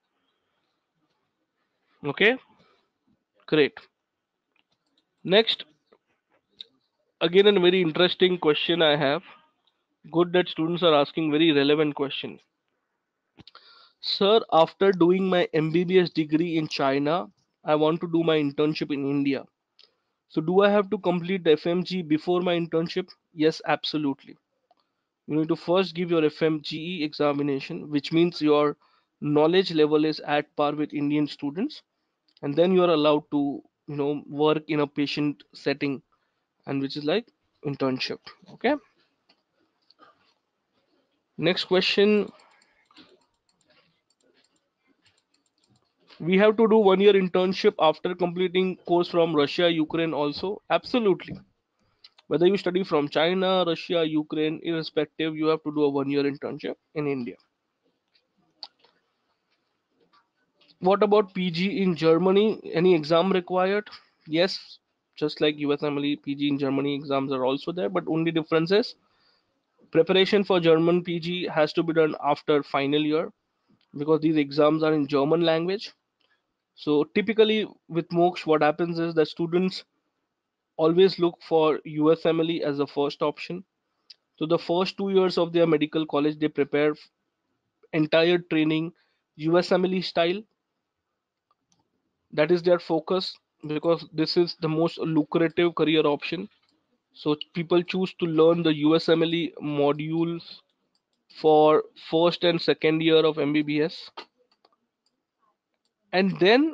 Okay, great. Next, again a very interesting question I have. Good that students are asking very relevant question. Sir, after doing my M B B S degree in China, I want to do my internship in India. So do I have to complete the F M G before my internship? Yes, absolutely. You need to first give your F M G E examination, which means your knowledge level is at par with Indian students, and then you are allowed to, you know, work in a patient setting, and which is like internship. Okay. Next question. We have to do one year internship after completing course from Russia, Ukraine also. Absolutely. Whether you study from China, Russia, Ukraine, irrespective, you have to do a one year internship in India. What about P G in Germany? Any exam required? Yes, just like U S M L E, P G in Germany exams are also there, but only difference is preparation for German P G has to be done after final year, because these exams are in German language. So typically with MOOCs, what happens is that students always look for U S M L E as a first option. So the first two years of their medical college, they prepare entire training U S M L E style. That is their focus because this is the most lucrative career option. So people choose to learn the U S M L E modules for first and second year of M B B S, and then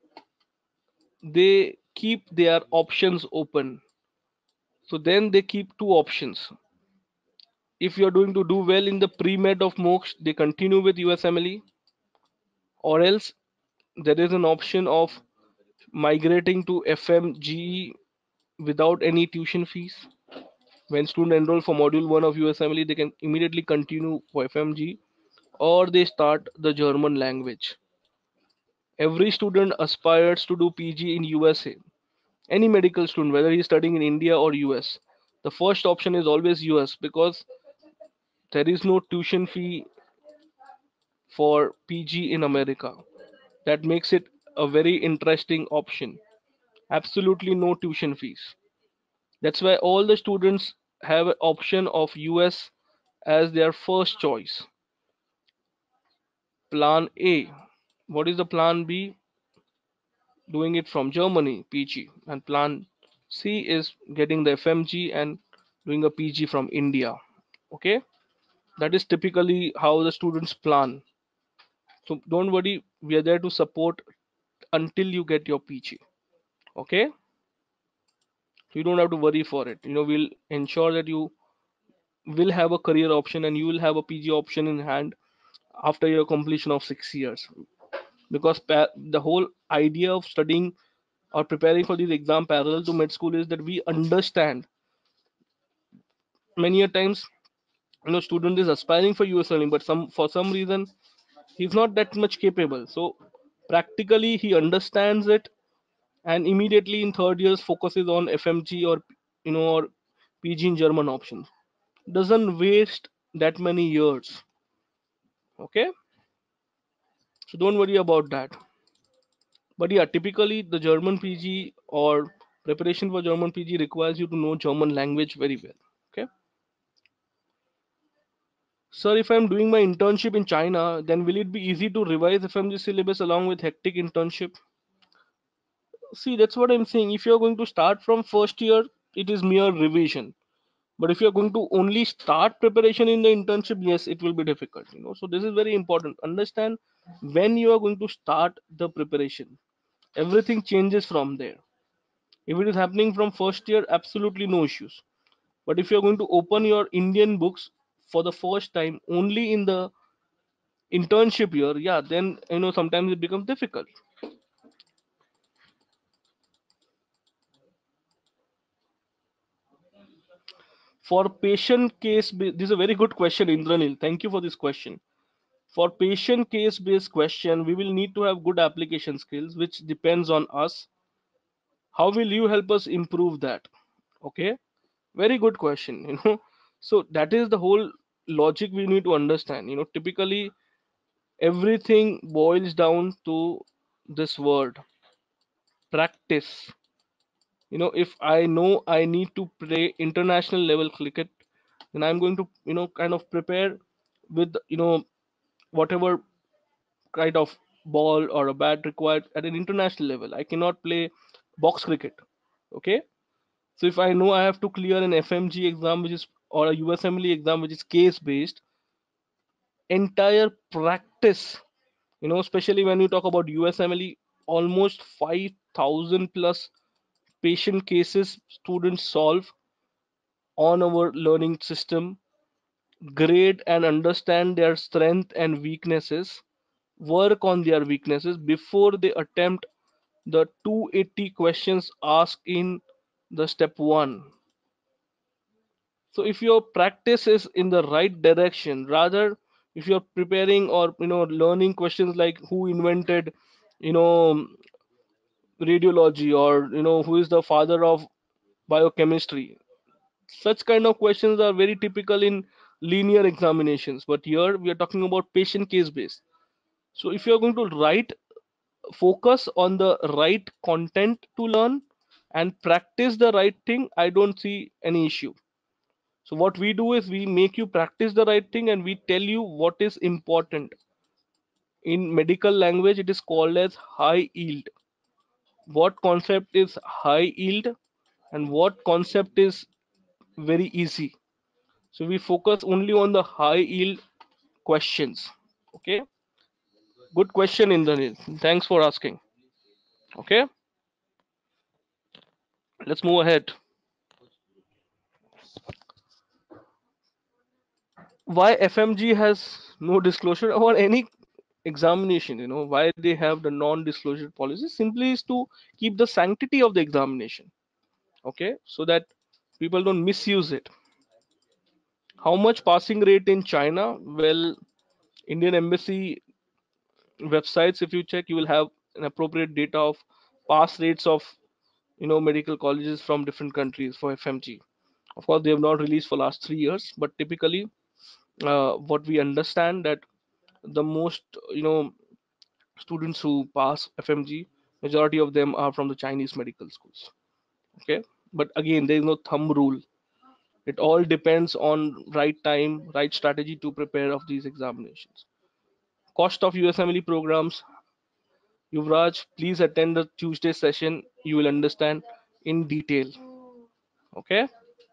they keep their options open. So then they keep two options. If you're going to do well in the pre-med of MOOCs, they continue with U S M L E, or else there is an option of migrating to F M G E without any tuition fees. When students enroll for module one of U S M L E, they can immediately continue for F M G, or they start the German language. Every student aspires to do P G in U S A. Any medical student, whether he's studying in India or U S, the first option is always U S because there is no tuition fee for P G in America. That makes it a very interesting option. Absolutely no tuition fees. That's why all the students have an option of U S as their first choice. Plan A. What is the plan B? Doing it from Germany, P G. And plan C is getting the F M G and doing a P G from India. Okay? That is typically how the students plan. So don't worry, we are there to support until you get your P G. Okay? So you don't have to worry for it. You know, we'll ensure that you will have a career option and you will have a P G option in hand after your completion of six years. Because pa- the whole idea of studying or preparing for this exam parallel to med school is that we understand many a times, you know, student is aspiring for U S learning, but some for some reason he's not that much capable. So practically he understands it and immediately in third years focuses on F M G or you know or P G in German options. Doesn't waste that many years. Okay, so don't worry about that. But yeah, typically the German P G or preparation for German P G requires you to know German language very well. Okay. Sir, if I'm doing my internship in China, then will it be easy to revise F M G syllabus along with hectic internship? See, that's what I'm saying. If you're going to start from first year, it is mere revision. But if you're going to only start preparation in the internship, yes, it will be difficult. You know, so this is very important. Understand when you are going to start the preparation. Everything changes from there. If it is happening from first year, absolutely no issues. But if you're going to open your Indian books for the first time only in the internship year, yeah, then you know sometimes it becomes difficult. For patient case, ba- this is a very good question, Indranil. Thank you for this question. For patient case based question, we will need to have good application skills, which depends on us. How will you help us improve that? Okay, very good question. You know, so that is the whole logic we need to understand. You know, typically everything boils down to this word practice. You know, if I know I need to play international level cricket, then I'm going to you know kind of prepare with you know whatever kind of ball or a bat required at an international level. I cannot play box cricket. Okay, so if I know I have to clear an F M G exam which is or a U S M L E exam which is case based, entire practice, you know especially when you talk about U S M L E, almost five thousand plus patient cases students solve on our learning system, grade and understand their strength and weaknesses, work on their weaknesses before they attempt the two hundred eighty questions asked in the step one. So if your practice is in the right direction, rather if you're preparing or you know learning questions like who invented you know radiology, or you know who is the father of biochemistry, such kind of questions are very typical in linear examinations, but here we are talking about patient case based. So if you're going to write, focus on the right content to learn and practice the right thing, I don't see any issue. So what we do is we make you practice the right thing and we tell you what is important. In medical language, it is called as high yield. What concept is high yield and what concept is very easy. So we focus only on the high yield questions. Okay, good question, Indranil. Thanks for asking. Okay, let's move ahead. Why F M G has no disclosure or any examination? You know why they have the non-disclosure policy? Simply is to keep the sanctity of the examination. Okay, so that people don't misuse it. How much passing rate in China? Well, Indian embassy websites, if you check, you will have an appropriate data of pass rates of you know medical colleges from different countries for F M G. Of course, they have not released for last three years, but typically, uh, what we understand that the most you know students who pass F M G, majority of them are from the Chinese medical schools. Okay, but again, there is no thumb rule. It all depends on right time, right strategy to prepare of these examinations. Cost of U S M L E programs. Yuvraj, please attend the Tuesday session. You will understand in detail. Okay.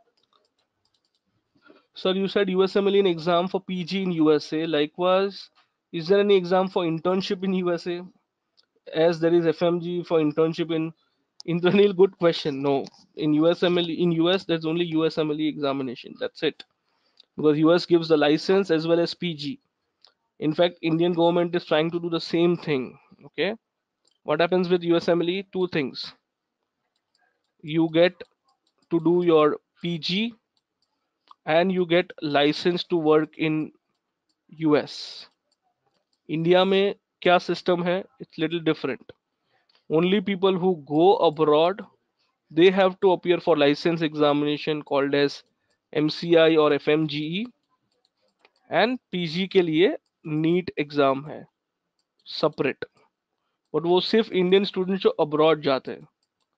Sir, you said U S M L E in exam for P G in U S A. Likewise, is there any exam for internship in U S A? As there is F M G for internship in Indranil, good question. No. In U S M L E, in U S, there's only U S M L E examination. That's it. Because U S gives the license as well as P G. In fact, Indian government is trying to do the same thing. Okay. What happens with U S M L E? Two things. You get to do your P G and you get license to work in U S. India में क्या system है? It's little different. Only people who go abroad, they have to appear for license examination called as M C I or F M G E, and P G के लिए NEET exam है separate. But वो सिर्फ Indian students जो abroad जाते हैं.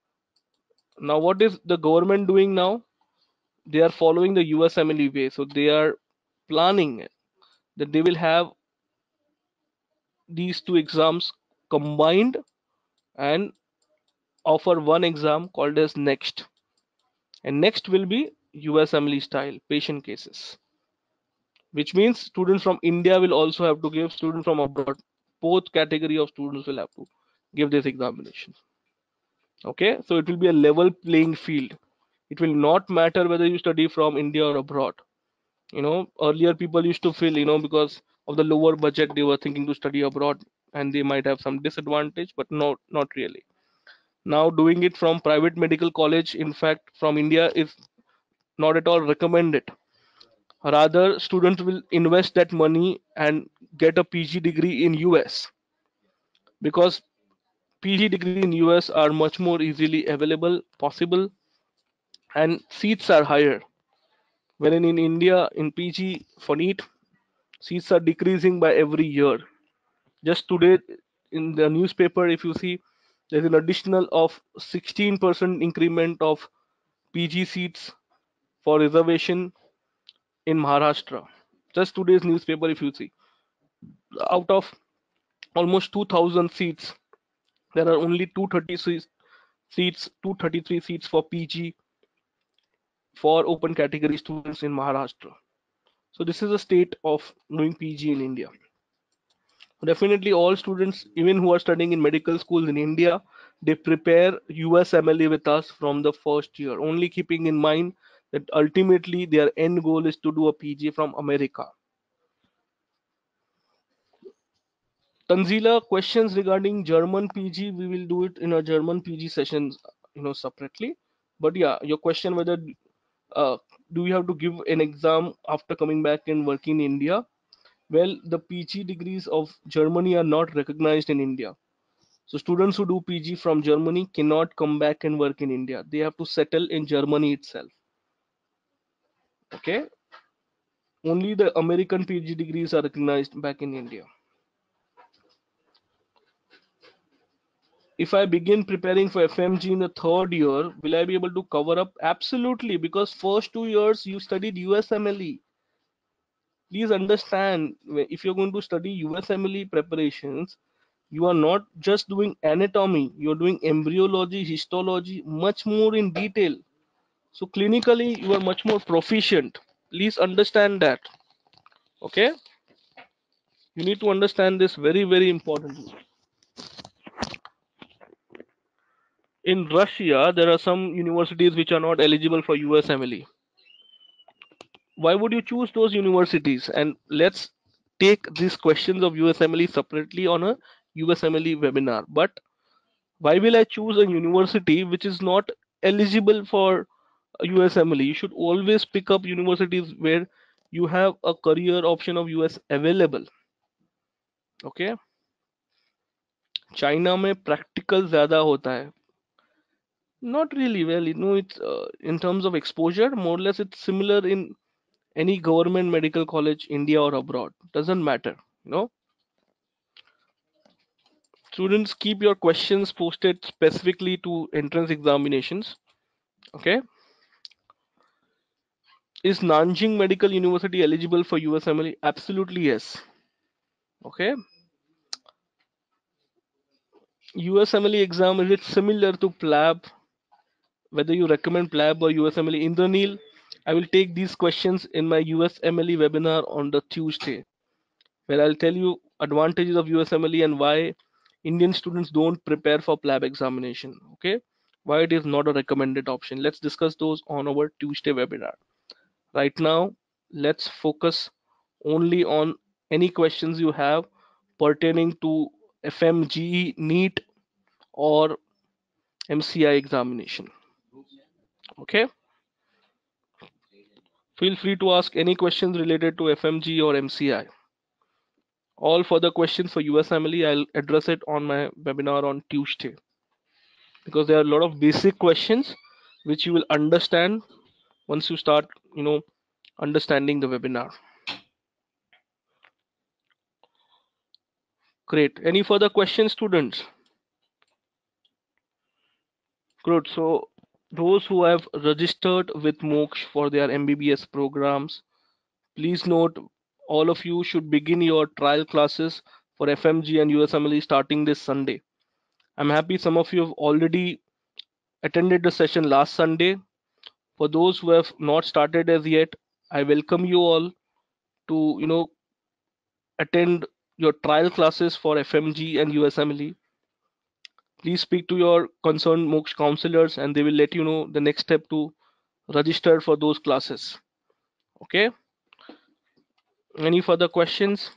Now what is the government doing now? They are following the U S M L E way. So they are planning that they will have these two exams combined and offer one exam called as next, and next will be U S M L E style patient cases, which means students from India will also have to give, students from abroad, both category of students will have to give this examination. Okay, so it will be a level playing field. It will not matter whether you study from India or abroad. You know, earlier people used to feel, you know, because of the lower budget, they were thinking to study abroad and they might have some disadvantage, but no, not really. Now doing it from private medical college, in fact, from India is not at all recommended. Rather, students will invest that money and get a P G degree in U S, because P G degree in U S are much more easily available, possible, and seats are higher. Wherein in India, in P G for NEET, seats are decreasing by every year. Just today in the newspaper, if you see, there's an additional of sixteen percent increment of P G seats for reservation in Maharashtra. Just today's newspaper, if you see, out of almost two thousand seats, there are only two hundred thirty seats, two hundred thirty-three seats for P G for open category students in Maharashtra. So this is the state of doing P G in India. Definitely all students, even who are studying in medical schools in India, they prepare U S M L E with us from the first year, only keeping in mind that ultimately their end goal is to do a P G from America. Tanzila, questions regarding German P G, we will do it in a German P G session, you know, separately. But yeah, your question whether uh, do we have to give an exam after coming back and working in India? Well, the P G degrees of Germany are not recognized in India. So students who do P G from Germany cannot come back and work in India. They have to settle in Germany itself. Okay. Only the American P G degrees are recognized back in India. if I begin preparing for F M G in the third year, will I be able to cover up? Absolutely, because first two years you studied U S M L E. Please understand, if you're going to study U S M L E preparations, you are not just doing anatomy, you're doing embryology, histology, much more in detail. So clinically, you are much more proficient. Please understand that. Okay? You need to understand this very, very importantly. In Russia, there are some universities which are not eligible for U S M L E. Why would you choose those universities? And let's take these questions of U S M L E separately on a U S M L E webinar. But why will I choose a university which is not eligible for U S M L E? You should always pick up universities where you have a career option of U S available. Okay? China में practical ज्यादा होता है. Not really. Well, you know, it's uh, in terms of exposure, more or less, it's similar in any government medical college, India or abroad. Doesn't matter. You know, students, keep your questions posted specifically to entrance examinations. Okay. Is Nanjing Medical University eligible for U S M L E? Absolutely yes. Okay. U S M L E exam, is it similar to P L A B? Whether you recommend P L A B or U S M L E? Indranil, I will take these questions in my U S M L E webinar on the Tuesday, where I'll tell you advantages of U S M L E and why Indian students don't prepare for P L A B examination. Okay, why it is not a recommended option. Let's discuss those on our Tuesday webinar. Right now, let's focus only on any questions you have pertaining to F M G E, NEET, or M C I examination. Okay, feel free to ask any questions related to F M G or M C I. All further questions for U S M L E, I'll address it on my webinar on Tuesday, because there are a lot of basic questions which you will understand once you start, you know, understanding the webinar. Great. Any further questions, students? Good. So those who have registered with Moksha for their M B B S programs, please note, all of you should begin your trial classes for F M G and U S M L E starting this Sunday. I'm happy some of you have already attended the session last Sunday. For those who have not started as yet, I welcome you all to, you know, attend your trial classes for F M G and U S M L E. Please speak to your concerned Moksha counselors and they will let you know the next step to register for those classes. Okay. Any further questions?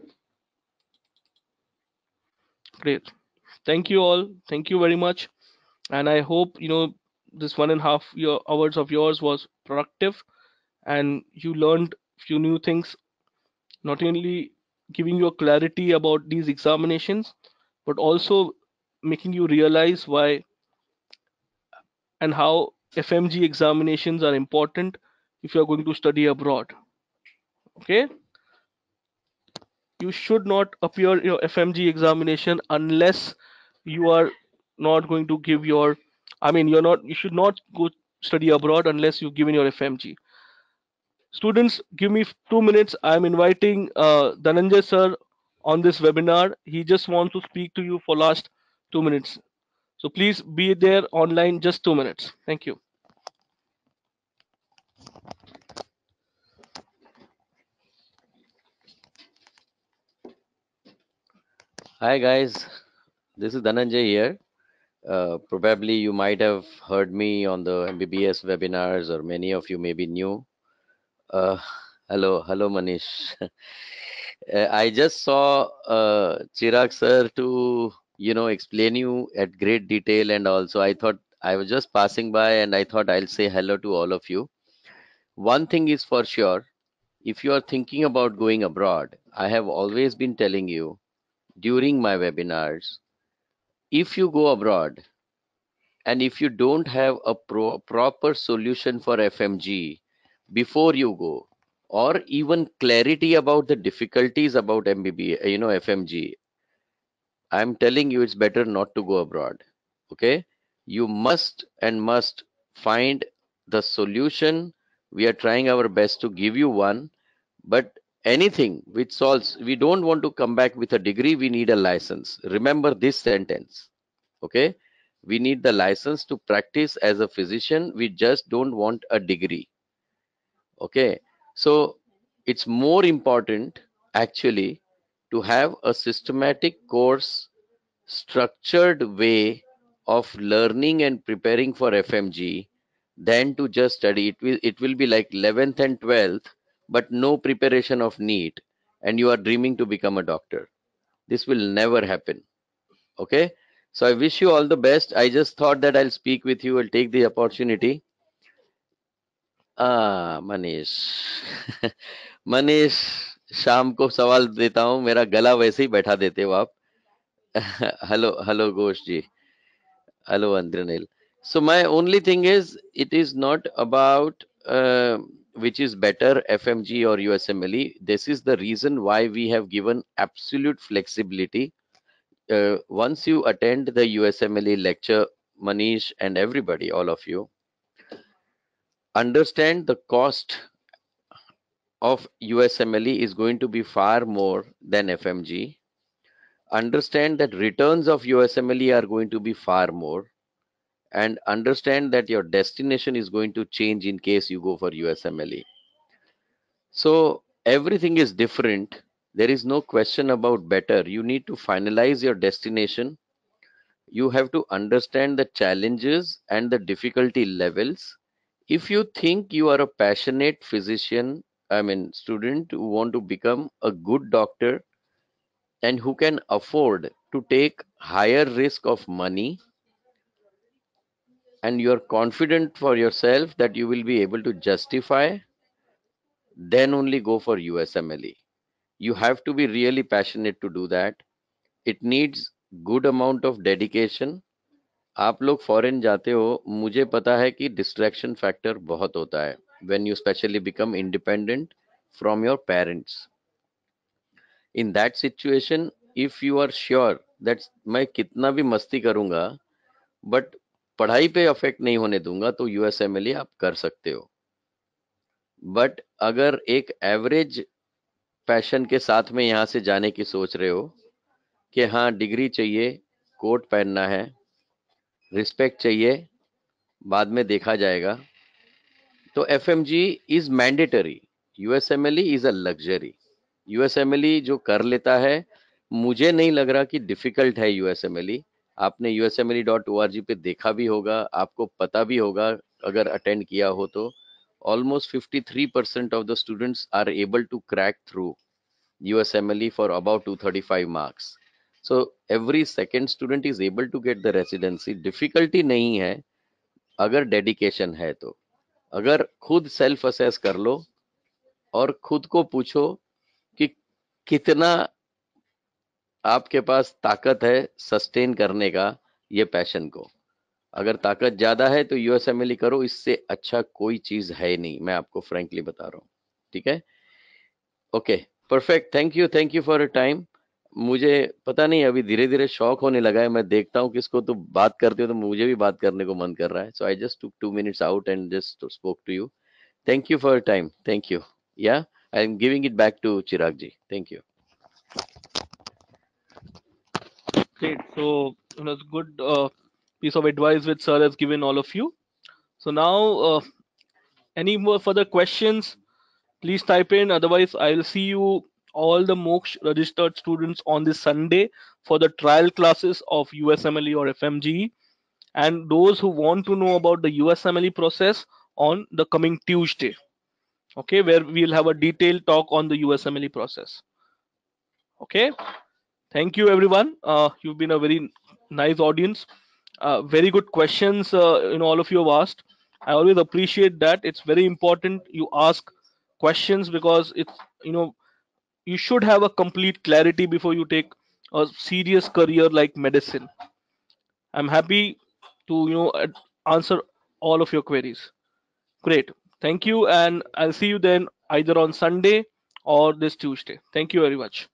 Great. Thank you all. Thank you very much. And I hope, you know, this one and a half year hours of yours was productive and you learned few new things, not only giving you a clarity about these examinations, but also making you realize why and how F M G examinations are important if you're going to study abroad. Okay, you should not appear your F M G examination unless you are not going to give your, I mean, you're not, you should not go study abroad unless you've given your F M G. Students, give me two minutes. I'm inviting uh, Dhananjay sir on this webinar. He just wants to speak to you for last two minutes. So please be there online just two minutes. Thank you. Hi guys, this is Dhananjay here. Uh, probably you might have heard me on the M B B S webinars, or many of you may be new. Uh, hello, hello Manish. Uh, I just saw uh, Chirag sir to, you know, explain you at great detail, and also I thought I was just passing by and I thought I'll say hello to all of you. One thing is for sure, if you are thinking about going abroad, I have always been telling you during my webinars, if you go abroad, and if you don't have a pro proper solution for F M G before you go, or even clarity about the difficulties about M B B, you know, F M G, I'm telling you, it's better not to go abroad. Okay? You must and must find the solution. We are trying our best to give you one, but anything which solves, we don't want to come back with a degree, we need a license. Remember this sentence. Okay? We need the license to practice as a physician. We just don't want a degree. Okay? So it's more important actually to have a systematic course, structured way of learning and preparing for F M G than to just study. It will it will be like eleventh and twelfth, but no preparation of NEET, and you are dreaming to become a doctor. This will never happen. Okay. So I wish you all the best. I just thought that I'll speak with you. I'll take the opportunity. Ah, Manish. Manish, शाम को सवाल देता हूँ, मेरा गला वैसे ही बैठा देते हो आप. Hello, hello, Ghosh ji. Hello, Andranil. So my only thing is, it is not about uh, which is better, F M G or U S M L E. This is the reason why we have given absolute flexibility. Uh, once you attend the U S M L E lecture, Manish and everybody, all of you, understand the cost of U S M L E is going to be far more than F M G. Understand that returns of U S M L E are going to be far more, and understand that your destination is going to change in case you go for U S M L E. So everything is different. There is no question about better. You need to finalize your destination. You have to understand the challenges and the difficulty levels. If you think you are a passionate physician, I mean student who want to become a good doctor and who can afford to take higher risk of money, and you are confident for yourself that you will be able to justify, then only go for U S M L E. You have to be really passionate to do that. It needs good amount of dedication. आप लोग foreign जाते हो, मुझे पता है कि distraction factor बहुत होता है when you specially become independent from your parents. In that situation, if you are sure that मैं कितना भी मस्ती करूंगा बट पढ़ाई पे अफेक्ट नहीं होने दूंगा, तो यूएसएमएलई आप कर सकते हो. बट अगर एक एवरेज पैशन के साथ में यहाँ से जाने की सोच रहे हो कि हाँ डिग्री चाहिए, कोट पहनना है, रिस्पेक्ट चाहिए, बाद में देखा जाएगा, तो FMG is mandatory. USMLE is a luxury. USMLE जो कर लेता है, मुझे नहीं लग रहा कि डिफिकल्ट है यूएसएमएलई. आपने USMLE dot O R G पे देखा भी होगा, आपको पता भी होगा अगर अटेंड किया हो तो. Almost fifty-three percent of the students are able to crack through U S M L E for about two hundred thirty-five marks. So every second student is able to get the residency. Difficulty नहीं है अगर dedication है तो. अगर खुद self assess कर लो और खुद को पूछो कि कितना आपके पास ताकत है sustain करने का ये passion को. अगर ताकत ज्यादा है तो यूएसएमएलई करो, इससे अच्छा कोई चीज है नहीं, मैं आपको फ्रैंकली बता रहा हूँ. ठीक है. Okay, perfect. Thank you, thank you for your time. मुझे पता नहीं, अभी धीरे धीरे शौक होने लगा है. मैं देखता हूँ किसको तो बात करते हो तो मुझे भी बात करने को मन कर रहा है. So I just took two minutes out and just spoke to you. Thank you for your time. Thank you. Yeah I am giving it back to Chirag ji. Thank you. Great. So it was good uh, piece of advice which sir has given all of you. So now, uh, any more further questions? Please type in. Otherwise, I will see you all the MOOCs registered students on this Sunday for the trial classes of U S M L E or F M G E, and those who want to know about the U S M L E process on the coming Tuesday. Okay, where we'll have a detailed talk on the U S M L E process. Okay. Thank you, everyone. Uh, you've been a very nice audience. Uh, very good questions, uh, you know, all of you have asked. I always appreciate that. It's very important you ask questions because it's, you know, you should have a complete clarity before you take a serious career like medicine. I'm happy to, you know, ad- answer all of your queries. Great. Thank you. And I'll see you then either on Sunday or this Tuesday. Thank you very much.